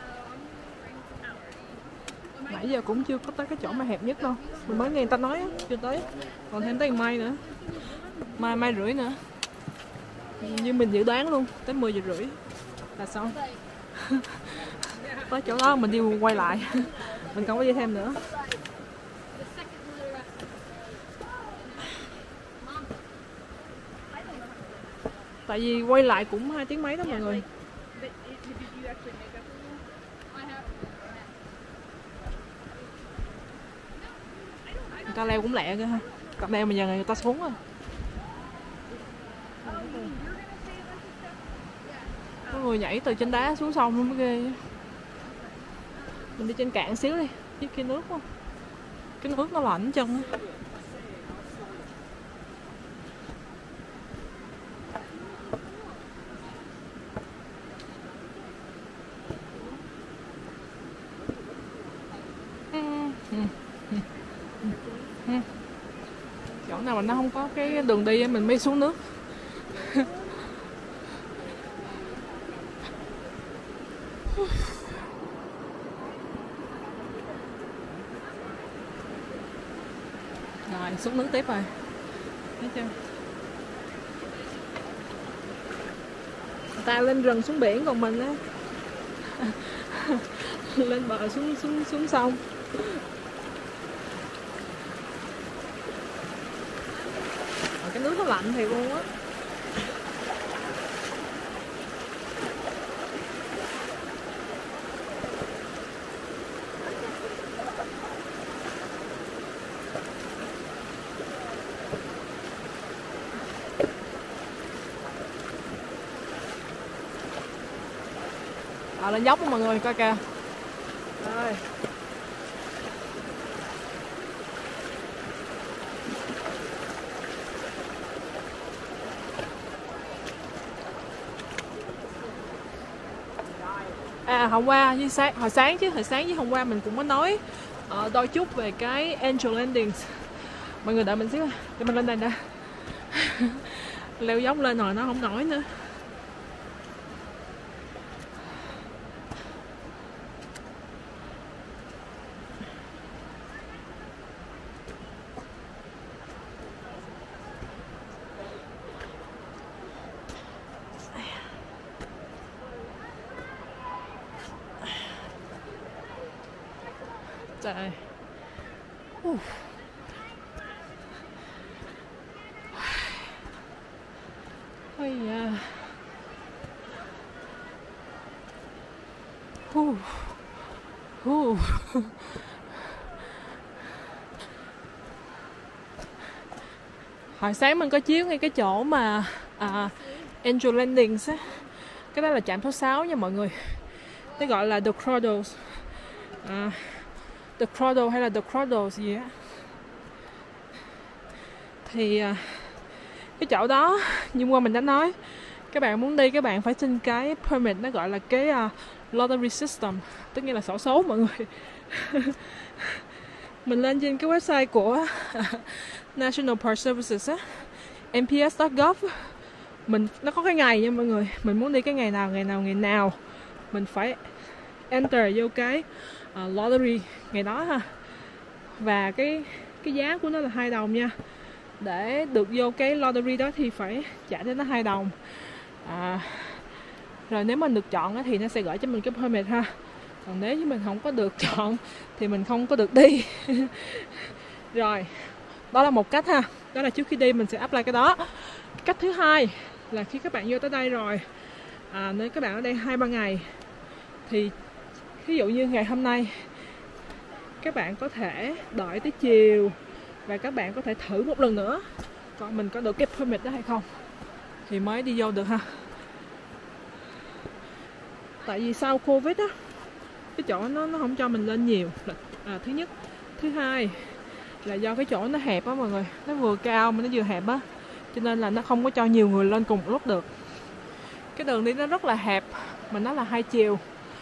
Nãy giờ cũng chưa có tới cái chỗ mà hẹp nhất đâu. Mình mới nghe người ta nói á, chưa tới. Còn thêm tới mai nữa. Mai rưỡi nữa. Như mình dự đoán luôn, tới 10 giờ rưỡi là xong. Tới chỗ đó mình đi quay lại. Mình không có đi thêm nữa. Tại vì quay lại cũng 2 tiếng mấy đó mọi người. Người ta leo cũng lẹ cơ ha. Cặp leo mà giờ người ta xuống rồi. Có người nhảy từ trên đá xuống sông luôn mới ghê. Mình đi trên cạn xíu đi. Chứ kia nước không? Cái nước nó lạnh chân á. Chỗ nào mà nó không có cái đường đi mình mới xuống nước. Rồi xuống nước tiếp rồi. Thấy chưa? Người ta lên rừng xuống biển còn mình á lên bờ xuống sông. Cái nước nó lạnh thiệt luôn á. Lên dốc đó mọi người coi kìa. Rồi. Hôm qua với hồi sáng với hôm qua mình cũng có nói đôi chút về cái Angel Landings. Mọi người đợi mình xíu để mình lên đây nè. Leo dốc lên rồi nó không nổi nữa. Trời. Ôi da. Hồi sáng mình có chiếu ngay cái chỗ mà Angel Landings á. Cái đó là trạm số 6 nha mọi người. Nó gọi là The Cradles. The Cradle hay là The Cradles gì á. Thì cái chỗ đó như qua mình đã nói, các bạn muốn đi các bạn phải xin cái permit, nó gọi là cái lottery system, tức nghĩa là xổ số mọi người. Mình lên trên cái website của National Park Services á, nps.gov, nó có cái ngày nha mọi người. Mình muốn đi cái ngày nào mình phải enter vô cái lottery ngày đó ha. Và cái giá của nó là 2 đồng nha. Để được vô cái lottery đó thì phải trả cho nó 2 đồng. Rồi nếu mình được chọn thì nó sẽ gửi cho mình cái permit ha. Còn nếu như mình không có được chọn thì mình không có được đi. Rồi, đó là một cách ha. Đó là trước khi đi mình sẽ apply cái đó. Cách thứ hai là khi các bạn vô tới đây rồi, nếu các bạn ở đây 2-3 ngày thì ví dụ như ngày hôm nay các bạn có thể đợi tới chiều và các bạn có thể thử một lần nữa còn mình có được cái permit đó hay không thì mới đi vô được ha. Tại vì sau Covid á, cái chỗ nó không cho mình lên nhiều thứ nhất. Thứ hai là do cái chỗ nó hẹp á mọi người, nó vừa cao mà nó vừa hẹp á, cho nên là nó không có cho nhiều người lên cùng một lúc được. Cái đường đi nó rất là hẹp mà nó là hai chiều.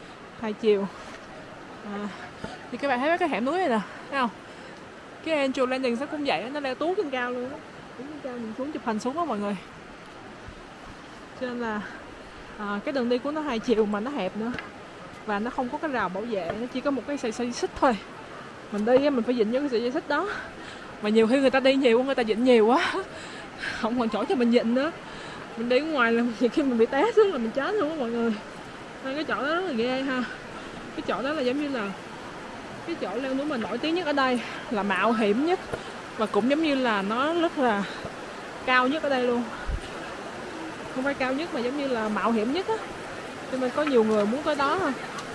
Thì các bạn thấy cái hẻm núi này nè, thấy không? Cái Angel Landing nó cũng vậy, nó leo tuốt trên cao luôn á, tuốt trên cao nhìn xuống chụp hình xuống đó mọi người. Cho nên là cái đường đi của nó hai chiều mà nó hẹp nữa và nó không có cái rào bảo vệ, nó chỉ có một cái sợi dây xích thôi. Mình đi mình phải dịnh vô cái sợi dây xích đó, mà nhiều khi người ta đi nhiều, người ta dịnh nhiều quá không còn chỗ cho mình dịnh nữa. Mình đi ở ngoài là khi mình bị té xuống là mình chết luôn á mọi người. Nên cái chỗ đó rất là ghê ha. Cái chỗ đó là giống như là cái chỗ leo núi mà nổi tiếng nhất ở đây, là mạo hiểm nhất và cũng giống như là nó rất là cao nhất ở đây luôn. Không phải cao nhất mà giống như là mạo hiểm nhất á, cho nên có nhiều người muốn tới đó ha.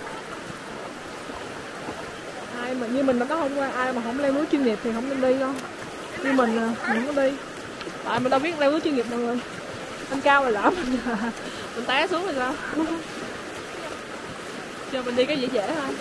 Ai mà như mình đã có hôm qua, ai mà không leo núi chuyên nghiệp thì không nên đi đâu. Như mình không có đi, tại mình đâu biết leo núi chuyên nghiệp đâu rồi. Anh cao rồi lỡ mình té xuống rồi sao? Cho mình đi cái dễ dễ thôi.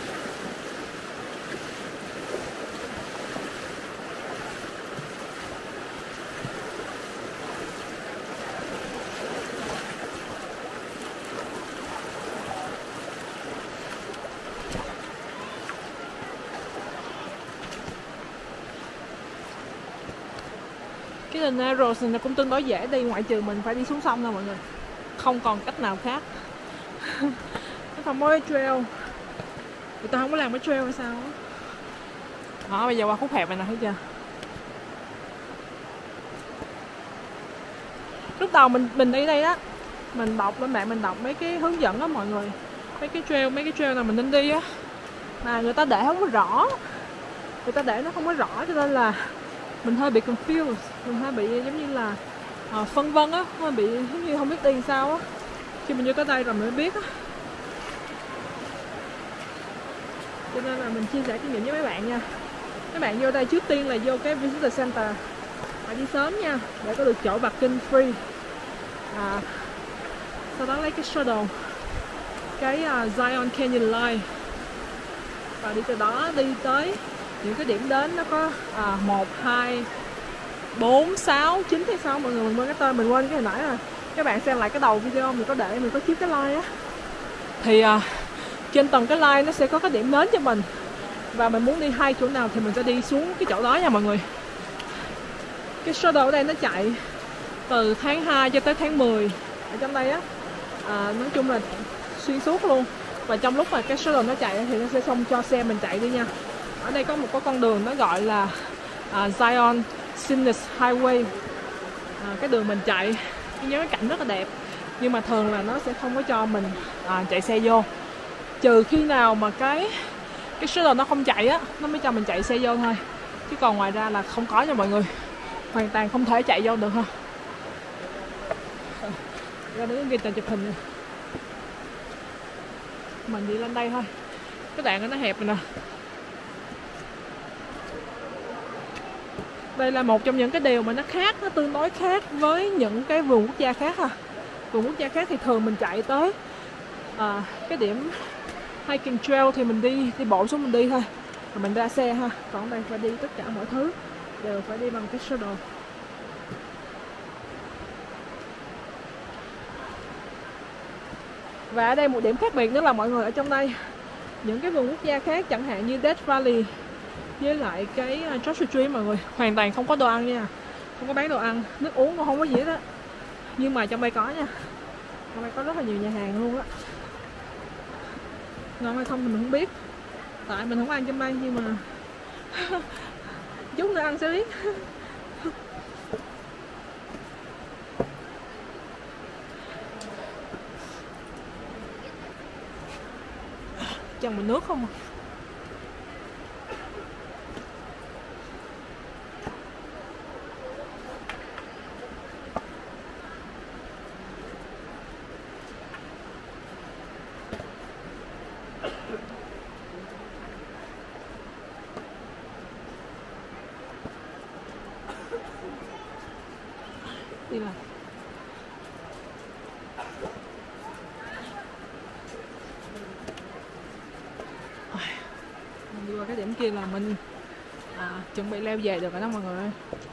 Cái đường Narrows này cũng tương đối dễ đi, ngoại trừ mình phải đi xuống sông thôi mọi người, không còn cách nào khác. Nó không có cái trail, người ta không có làm cái trail hay sao á. Đó, bây giờ qua khúc hẹp này nè, thấy chưa? Lúc đầu mình đi đây đó, mình đọc lên mạng, mình đọc mấy cái hướng dẫn á mọi người, mấy cái trail nào mình nên đi á, mà người ta để không có rõ, người ta để nó không có rõ, cho nên là mình hơi bị confused, mình hơi bị giống như là phân vân á, hơi bị giống như không biết đi sao á. Khi mình vô tới đây rồi mình mới biết á, cho nên là mình chia sẻ kinh nghiệm với mấy bạn nha. Các bạn vô đây trước tiên là vô cái visitor center, phải đi sớm nha để có được chỗ parking free. Sau đó lấy cái shuttle, cái Zion Canyon Line, và đi từ đó đi tới những cái điểm đến. Nó có 1, 2, 4, 6, 9 hay sao mọi người, mình quên cái tên, mình quên cái hồi nãy rồi. Các bạn xem lại cái đầu video mình có để, mình có chiếu cái line á, thì trên tầng cái line nó sẽ có cái điểm đến cho mình, và mình muốn đi hai chỗ nào thì mình sẽ đi xuống cái chỗ đó nha mọi người. Cái shuttle ở đây nó chạy từ tháng 2 cho tới tháng 10 ở trong đây á, nói chung là xuyên suốt luôn. Và trong lúc mà cái shuttle nó chạy thì nó sẽ không cho xe mình chạy đi nha. Ở đây có một cái con đường nó gọi là Zion Scenic Highway, cái đường mình chạy, cái cảnh rất là đẹp, nhưng mà thường là nó sẽ không có cho mình chạy xe vô, trừ khi nào mà cái shuttle nó không chạy á, nó mới cho mình chạy xe vô thôi, chứ còn ngoài ra là không có nha mọi người, hoàn toàn không thể chạy vô được ha. Ra đứng kia chụp hình nè, mình đi lên đây thôi, cái đoạn nó hẹp rồi nè. Đây là một trong những cái điều mà nó khác, nó tương đối khác với những cái vườn quốc gia khác ha. Vườn quốc gia khác thì thường mình chạy tới cái điểm hiking trail thì mình đi bộ xuống mình đi thôi, rồi mình ra xe ha. Còn đây phải đi tất cả mọi thứ đều phải đi bằng cái shuttle. Và ở đây một điểm khác biệt nữa là mọi người, ở trong đây những cái vườn quốc gia khác chẳng hạn như Death Valley với lại cái Joshua Tree mọi người, hoàn toàn không có đồ ăn nha, không có bán đồ ăn, nước uống cũng không có gì hết á. Nhưng mà trong đây có nha, trong đây có rất là nhiều nhà hàng luôn á. Ngon hay không thì mình không biết, tại mình không ăn trong đây, nhưng mà chút nữa ăn sẽ biết. chân bằng nước không à. Đi vào. Mình đi qua cái điểm kia là mình chuẩn bị leo về được rồi đó mọi người ơi.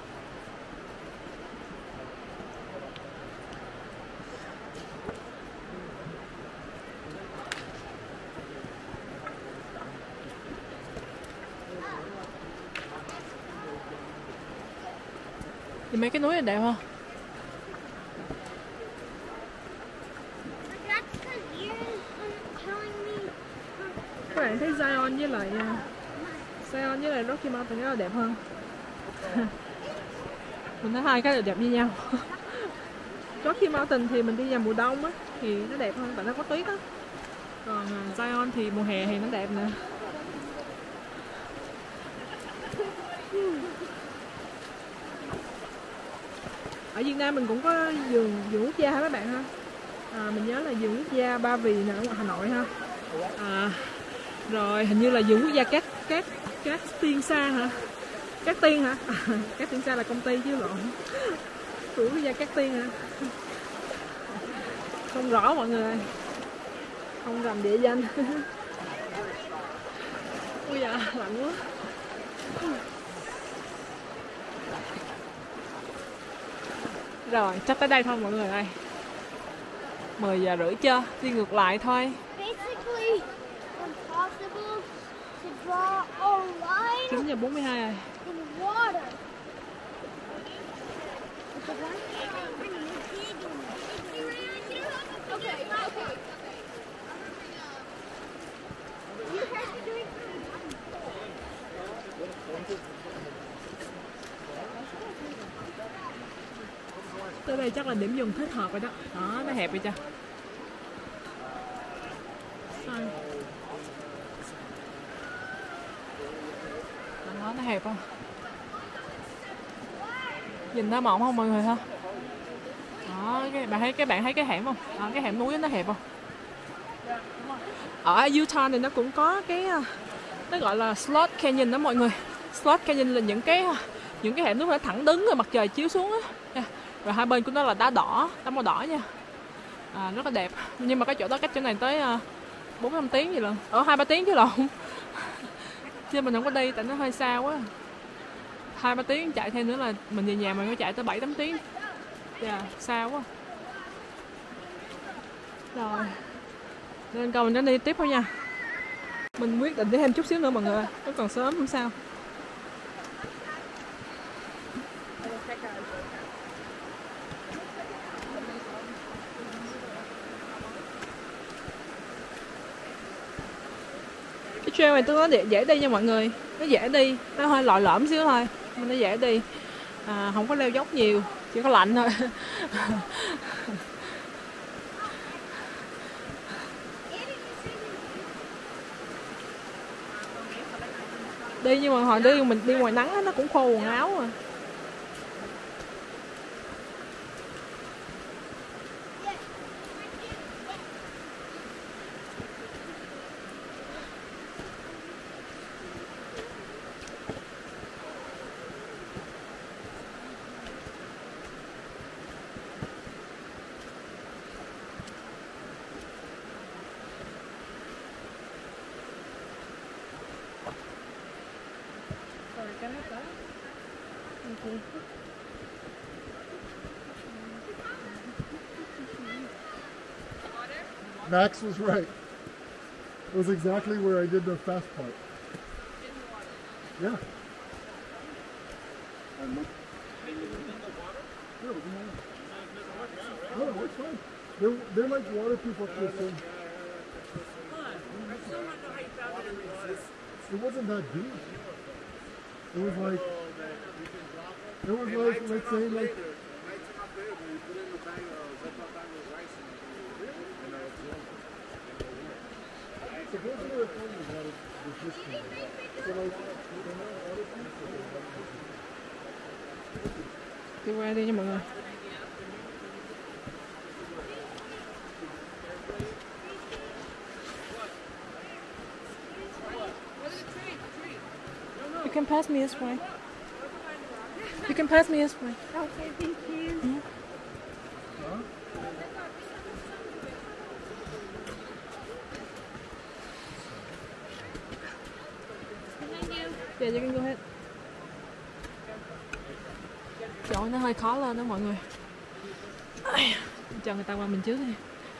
Thì mấy cái núi này đẹp không? Các bạn thấy Zion với lại Rocky Mountain rất là đẹp hơn. Mình thấy hai cái đều đẹp như nhau. Rocky Mountain thì mình đi vào mùa đông á thì nó đẹp hơn tại nó có tuyết á. Còn Zion thì mùa hè thì nó đẹp nè. Ở Việt Nam mình cũng có vườn quốc gia hả các bạn ha? Mình nhớ là vườn quốc gia Ba Vì nè ở ngoài Hà Nội ha. Rồi hình như là vườn quốc gia Cát Tiên Sa hả? Cát Tiên hả? Cát Tiên Sa là công ty chứ lộn. Vườn quốc gia Cát Tiên hả? Không rõ mọi người ơi. Không rành địa danh. Ui da, lạnh quá. Rồi, chắc tới đây thôi mọi người ơi. 10 giờ rưỡi chưa? Đi ngược lại thôi. 9 giờ 42 rồi. Tới đây chắc là điểm dừng thích hợp rồi đó. Đó, nó hẹp vậy chưa? Đó, nó hẹp không? Nhìn nó mỏng không mọi người ha? Đó, bạn thấy cái hẻm không? Đó, cái hẻm núi nó hẹp không? Ở Utah thì nó cũng có cái nó gọi là Slot Canyon đó mọi người. Slot Canyon là những cái hẻm núi nó thẳng đứng rồi mặt trời chiếu xuống á. Rồi hai bên của nó là đá màu đỏ nha. Rất là đẹp. Nhưng mà cái chỗ đó cách chỗ này tới 4-5 tiếng gì lận. 2-3 tiếng chứ lộn. Chứ mình không có đi tại nó hơi xa quá. 2-3 tiếng chạy thêm nữa là mình về nhà mình phải chạy tới 7-8 tiếng. Xa quá. Rồi. Nên cầu mình đến đi tiếp thôi nha. Mình quyết định đi thêm chút xíu nữa mọi người. Nó còn sớm không sao. Cái trail này tôi nó dễ đi nha mọi người. Nó dễ đi, nó hơi lội lõm xíu thôi. Nhưng nó dễ đi. Không có leo dốc nhiều, chỉ có lạnh thôi. Đi nhưng mà hồi đi mình đi ngoài nắng nó cũng khô quần áo mà. Max was right. It was exactly where I did the fast part. Yeah. No, it's fine. They're like waterproof up there, so it wasn't that deep. It was like, let's say like. Supposedly they're filming that is history. So like, they're not other people. Đi qua đi nha mọi người. You can pass me this way. You can pass me this way. Okay, thank you. Huh? Yeah, you can go ahead. Chọn nó hơi khó lên đó mọi người. Cho người ta qua mình trước đi.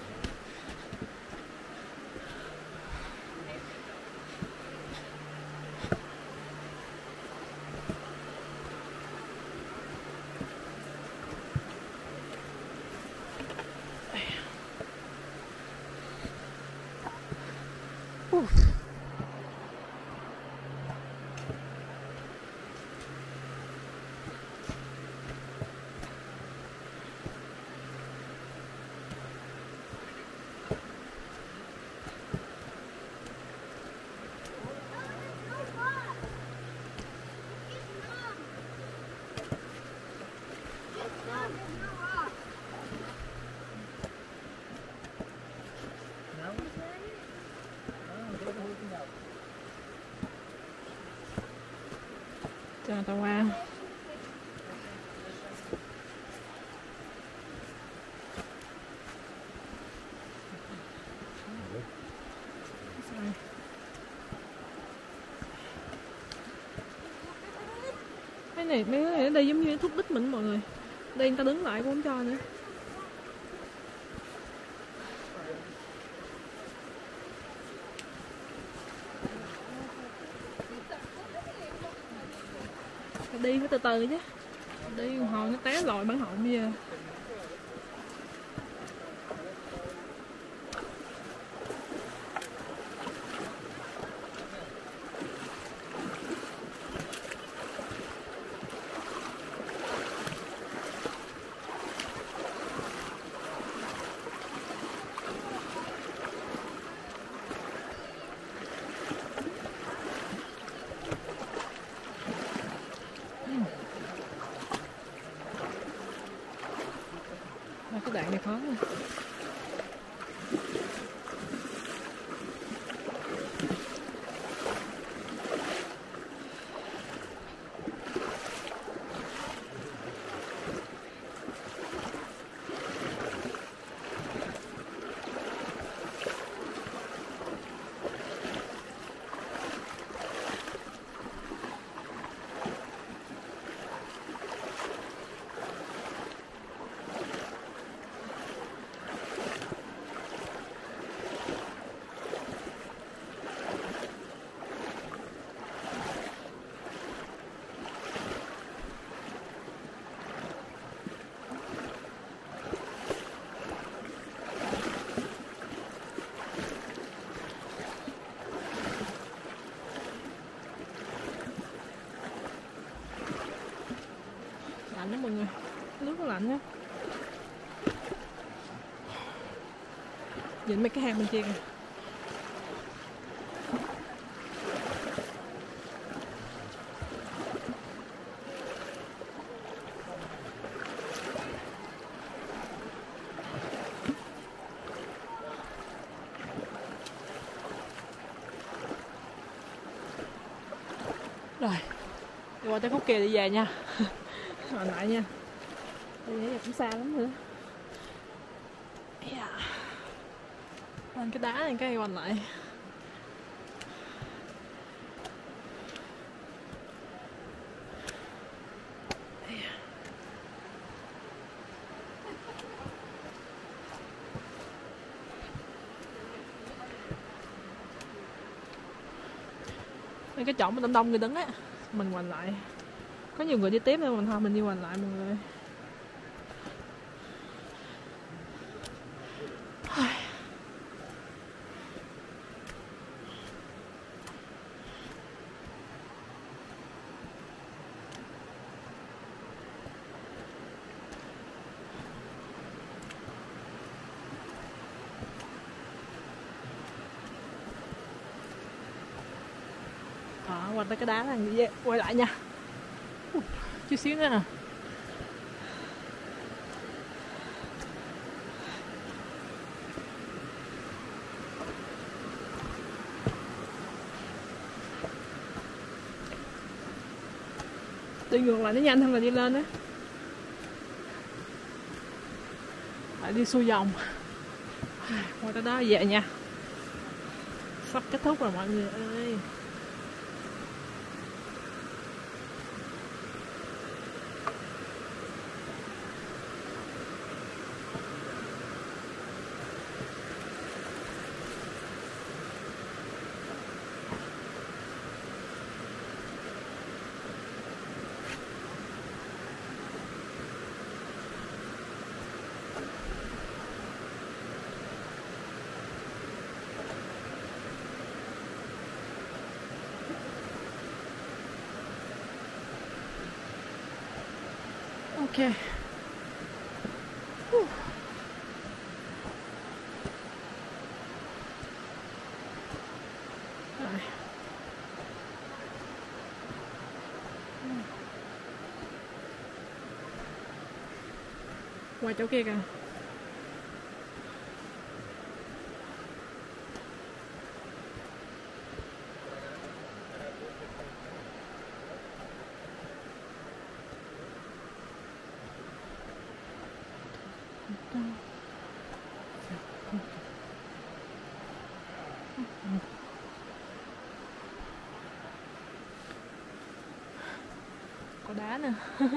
Cho người ta qua. Cái này mấy cái này ở đây giống như thúc đích mình mọi người. Đây người ta đứng lại cũng không cho nữa. Đi phải từ từ chứ. Đi hồi nó té lòi bản họng bây giờ. Cái đoạn này khó nè. Lạnh đó mọi người, nước nó lạnh á. Nhìn mấy cái hang bên kia kìa. Rồi, đi qua tới khúc kia đi về nha. Còn lại nha. Đi nãy cũng xa lắm rồi đó. Yeah. Lên cái đá này cái quanh lại. Cái chỗ mà đông đông người đứng á, mình quanh lại. Có nhiều người đi tiếp nên mình thôi mình đi quanh lại mọi người. qua tới cái đá này, quay lại nha. Chút xíu nữa nè. Đi ngược lại nó nhanh hơn là đi lên á. Lại đi xuôi vòng. Qua tới đó về nha. Sắp kết thúc rồi mọi người ơi. Ok. Rồi. Qua chỗ kia kìa. Có đá nè.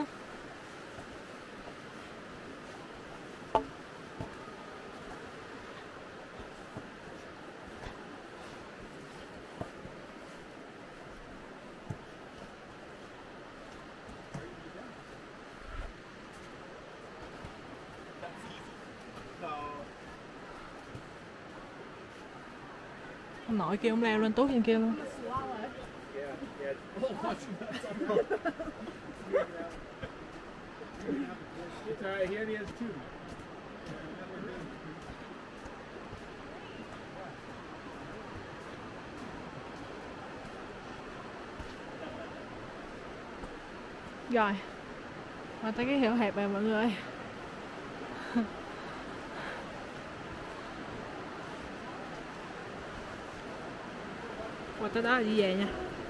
Ông nội kia ông leo lên tốt trên kia luôn. It's alright, he only has two. Rồi. Qua tới cái hiệu hẹp này mọi người. Qua tới đó là đi về nha.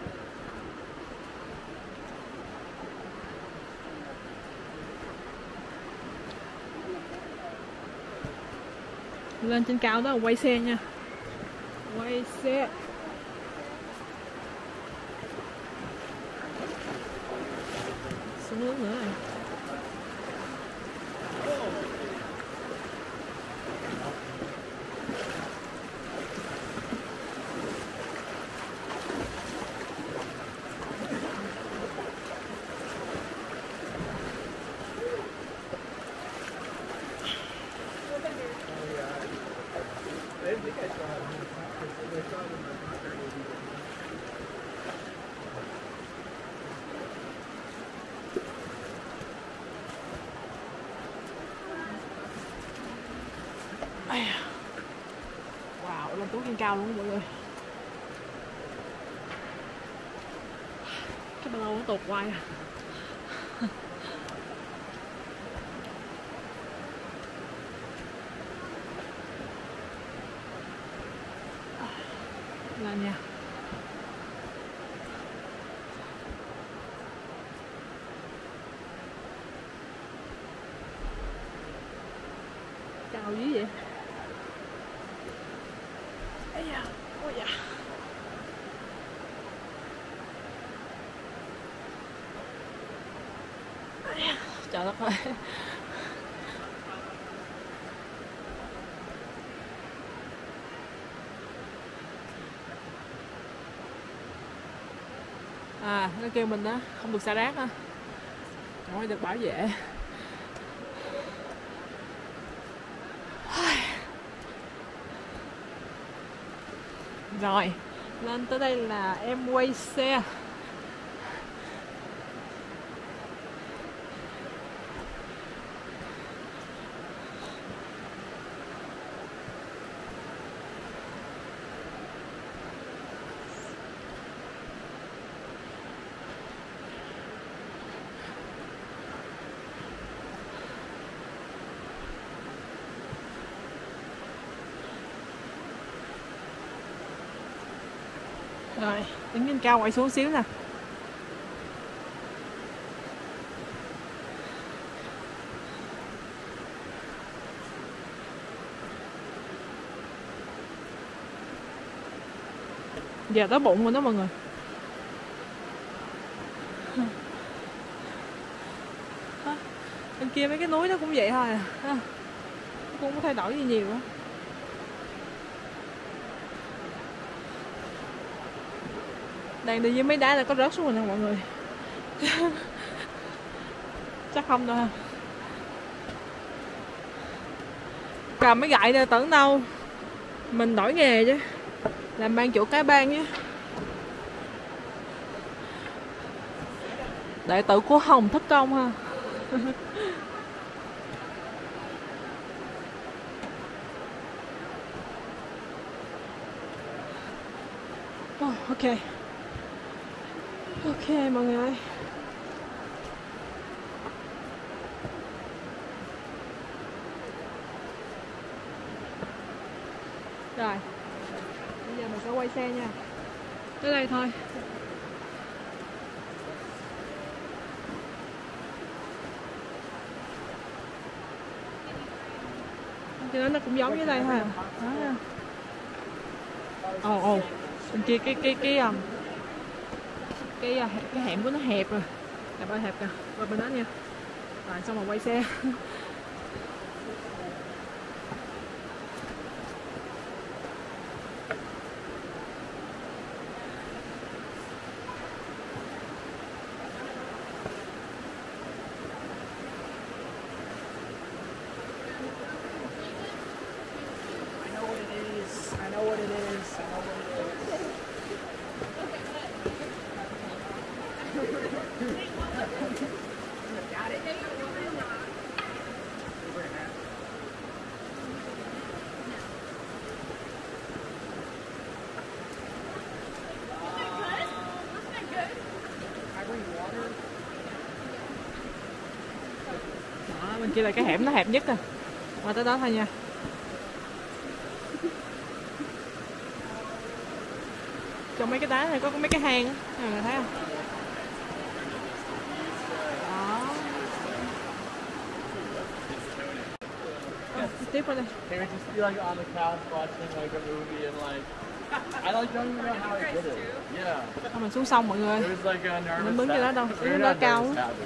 Lên trên cao đó là quay xe nha. Quay xe. Xuống nước nữa rồi. Wow, lên túi trên cao luôn mọi người. Cái ba lô nó tụt hoài à. Lên nha. Cao dữ vậy. Ây da, ôi da. Trời đất ơi. À, nó kêu mình đó, không được xả rác á. Không có được bảo vệ. Rồi, lên tới đây là em quay xe. Rồi, đứng trên cao quay xuống xíu nè. Giờ tới bụng rồi đó mọi người. Bên kia mấy cái núi nó cũng vậy thôi à. Nó cũng không có thay đổi gì nhiều á. Đang đi với mấy đá là có rớt xuống rồi nè mọi người. Chắc không đâu ha. Cầm mấy gậy này tưởng đâu mình đổi nghề chứ, làm ban chủ cái ban chứ. Đệ tử của Hồng Thất Công ha. Ok. Ok mọi người ơi. Rồi, bây giờ mình sẽ quay xe nha. Tới đây thôi. Cho nên nó cũng giống như đây thôi à. Ồ, bên kia cái hẻm của nó hẹp rồi. Hẹp ơi hẹp kìa. Qua bên đó nha. Rồi xong rồi quay xe. Đó, bên kia là cái hẻm nó hẹp nhất à. Qua tới đó thôi nha. Trong mấy cái đá này có mấy cái hang á, mọi người thấy không? Đó. Tiếp qua đây. Can we just be like on the couch watching like a movie and like I like don't even know how I did it. Yeah. Mình xuống sông mọi người. It was like a nervous. Mình đứng trên đó đâu, We're đứng đó not cao. nervous habit.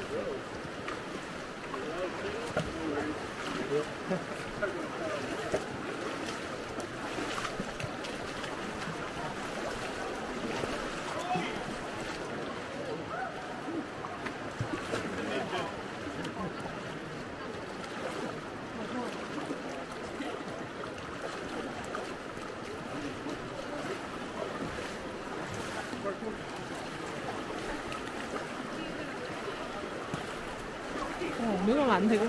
Nước nó lạnh thiệt.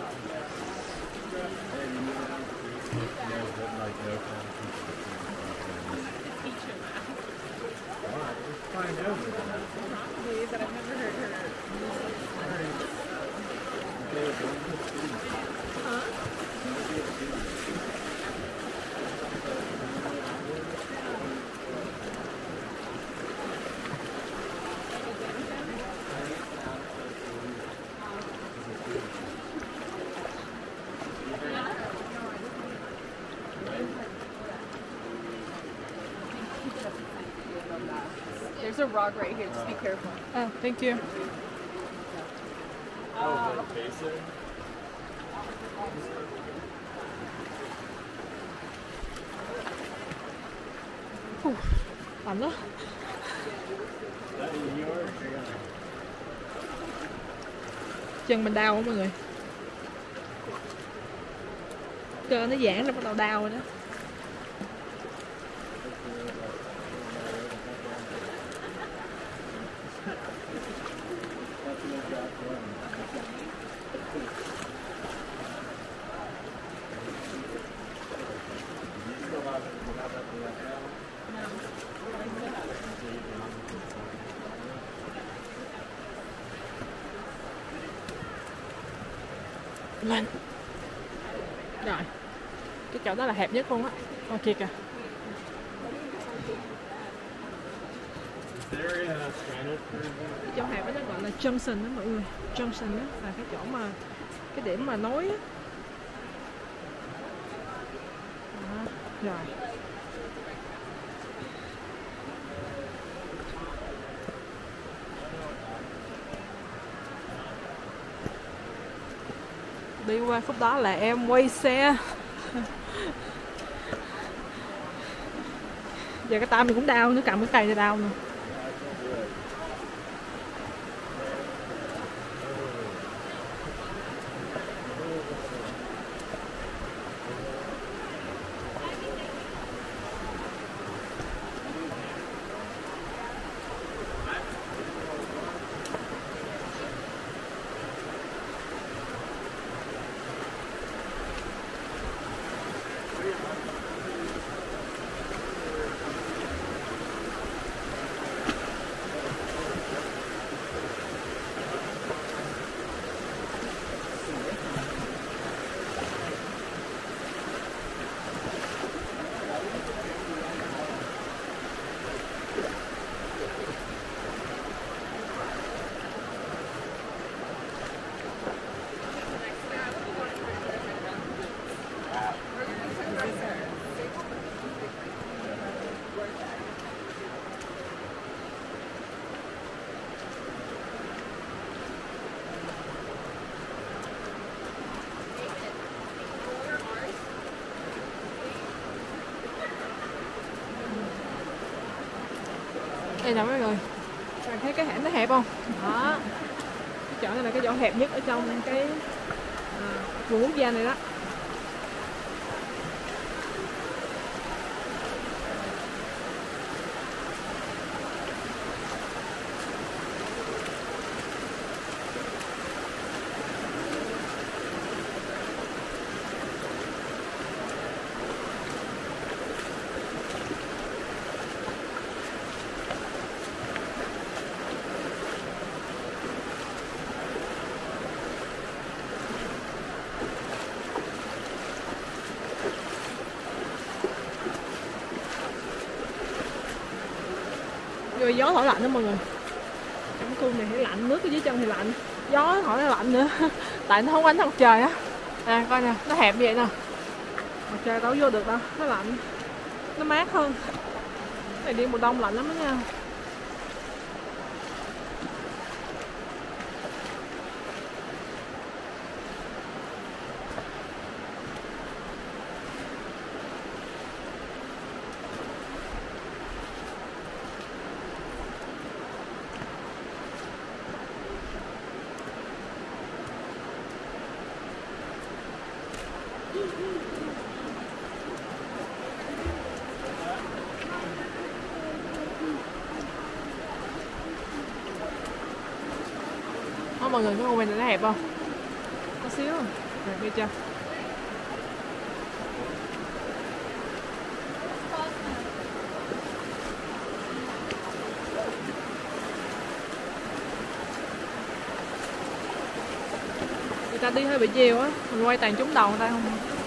There's a rock right here, just be careful. Oh, thank you. Lạnh đó. Chân mình đau mọi người. Cơ nó giãn rồi bắt đầu đau rồi đó. Lên. Rồi. Cái chỗ đó là hẹp nhất luôn á. Ở kia kìa. Cái chỗ hẹp đó nó gọi là junction đó mọi người. Junction đó là cái chỗ mà cái điểm mà nối á. Đó, rồi. Đi qua khúc đó là em quay xe. Giờ cái tay mình cũng đau, nó cầm cái cây này đau nè. Đây nè mọi người, bạn thấy cái hẻm nó hẹp không? Đó, cái chỗ này là cái chỗ hẹp nhất ở trong cái vườn quốc gia này đó. Rồi gió thổi lạnh đó mọi người. Trong khu này thì lạnh, nước ở dưới chân thì lạnh, gió thổi nó lạnh nữa. Tại nó không ánh mặt trời á. À coi nè, nó hẹp như vậy nè. Mặt trời đâu vô được đâu, nó lạnh. Nó mát hơn. Cái này đi mùa đông lạnh lắm đó nha. Đó, mọi người cái con này nó hẹp không? Có xíu không? Rồi nghe chưa? Người ta đi hơi bị chiều á, mình quay toàn trúng đầu người ta không.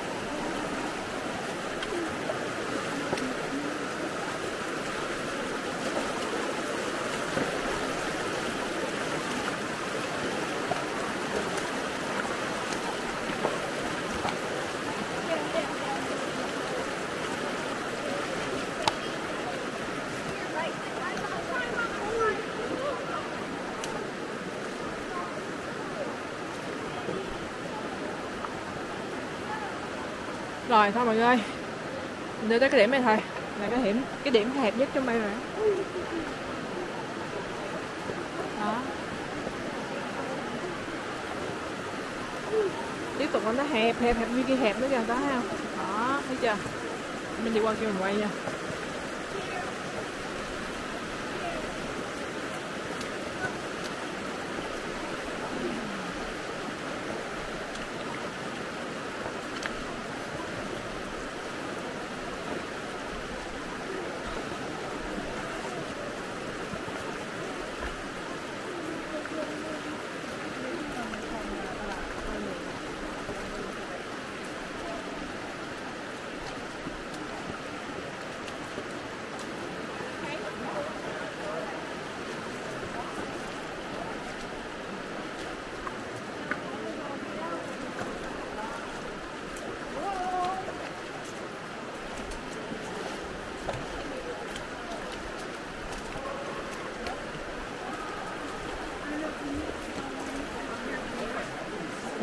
Rồi thôi mọi người, mình đưa tới cái điểm này thôi, là cái điểm hẹp nhất trong đây rồi. Đó. Tiếp tục nó hẹp như kia hẹp nữa kìa, đó thấy không? Đó, thấy chưa? Mình đi qua kia mình quay nha.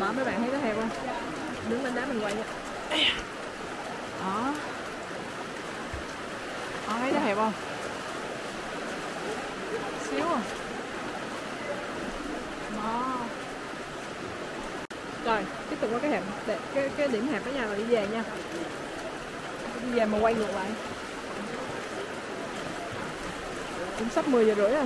Đó, mấy bạn thấy nó hẹp không? Đứng lên đá mình quay nha. Đó. Đó, thấy nó hẹp không? Xíu à. Đó. Rồi, tiếp tục qua cái hẹp, cái điểm hẹp đó nha, rồi đi về nha. Đi về mà quay ngược lại. Cũng sắp 10 giờ rưỡi rồi.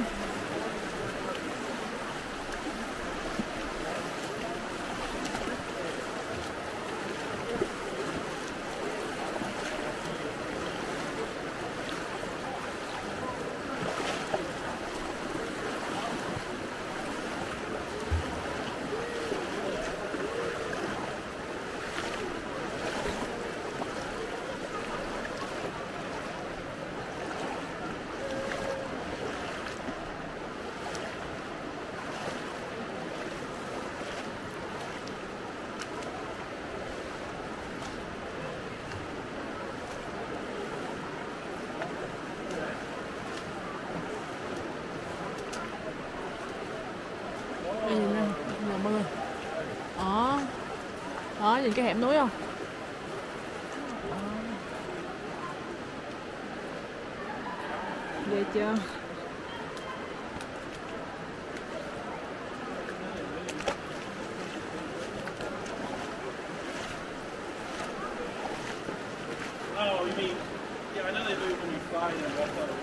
Đây nhìn nè, mọi người. Đó. Đó, nhìn cái hẻm núi không? Ghê chưa? Oh, you mean? Yeah, I know they move when you fly them. That's all.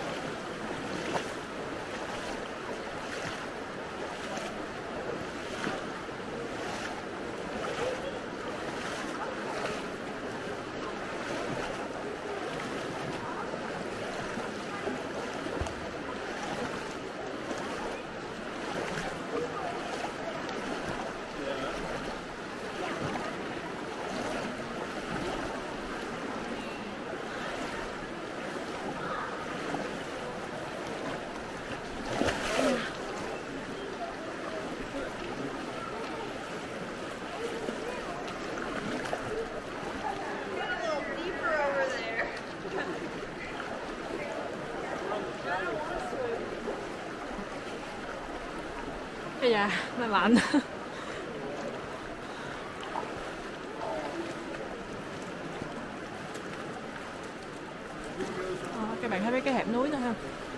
Ây da, nó lạnh. Các bạn thấy mấy cái hẻm núi nữa ha.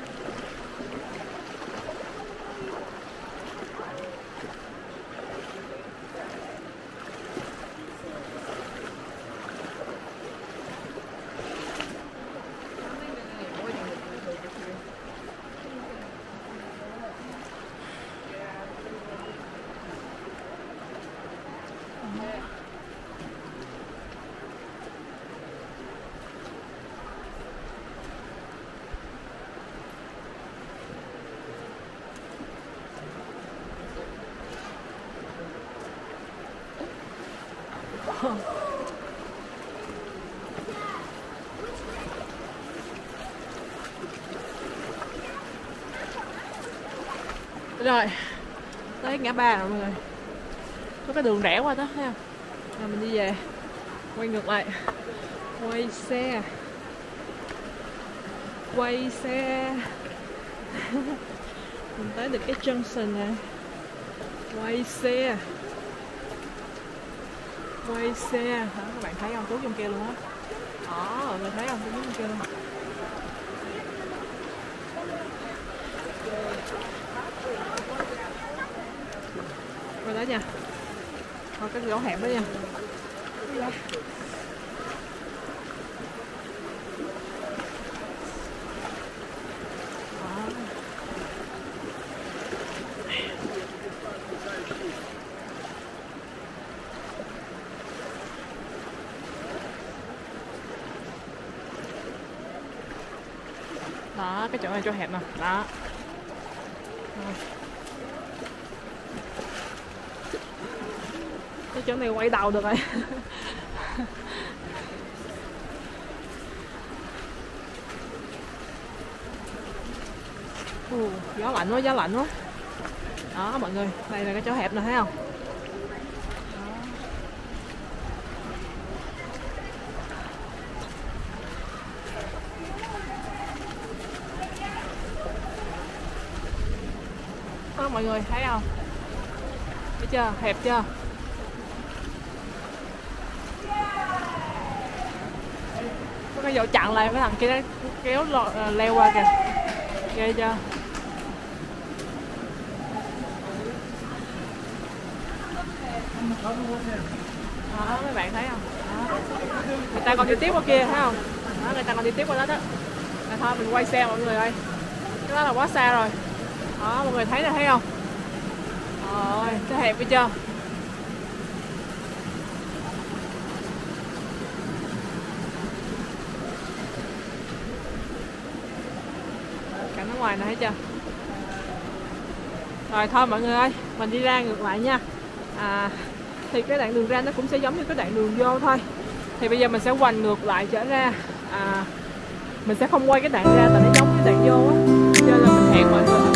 Rồi, tới ngã ba rồi mọi người. Có cái đường rẽ qua đó, thấy không? Rồi mình đi về. Quay ngược lại. Quay xe. Quay xe. Mình tới được cái junction này. Quay xe. Quay xe. Đó, các bạn thấy không? Tuốt trong kia luôn á. Đó, mọi người thấy không? Tuốt trong kia luôn. Rồi đó nha. Thôi cái chỗ hẹp đó nha. Đó, cái chỗ này chỗ hẹp nè. Đó. Cái chỗ này quay đầu được rồi. Gió lạnh quá, gió lạnh quá. Đó mọi người, đây là cái chỗ hẹp nè, thấy không? Đó mọi người thấy không? Thấy chưa? Hẹp chưa? cái vụ chặn lại cái thằng kia nó kéo leo qua kìa, ghê chưa. Đó, mấy bạn thấy không? Đó. Người ta còn đi tiếp qua kia thấy không? Đó, người ta còn đi tiếp qua đó đó. Thôi mình quay xe mọi người ơi, cái đó là quá xa rồi. Đó, mọi người thấy là thấy không? Rồi, nó hẹp với chưa? Cảnh ở ngoài này thấy chưa? Rồi thôi mọi người ơi, mình đi ra ngược lại nha. Thì cái đoạn đường ra nó cũng sẽ giống như cái đoạn đường vô thôi. Thì bây giờ mình sẽ hoành ngược lại trở ra. Mình sẽ không quay cái đoạn ra tại nó giống cái đoạn vô á, cho nên là mình hẹn mọi người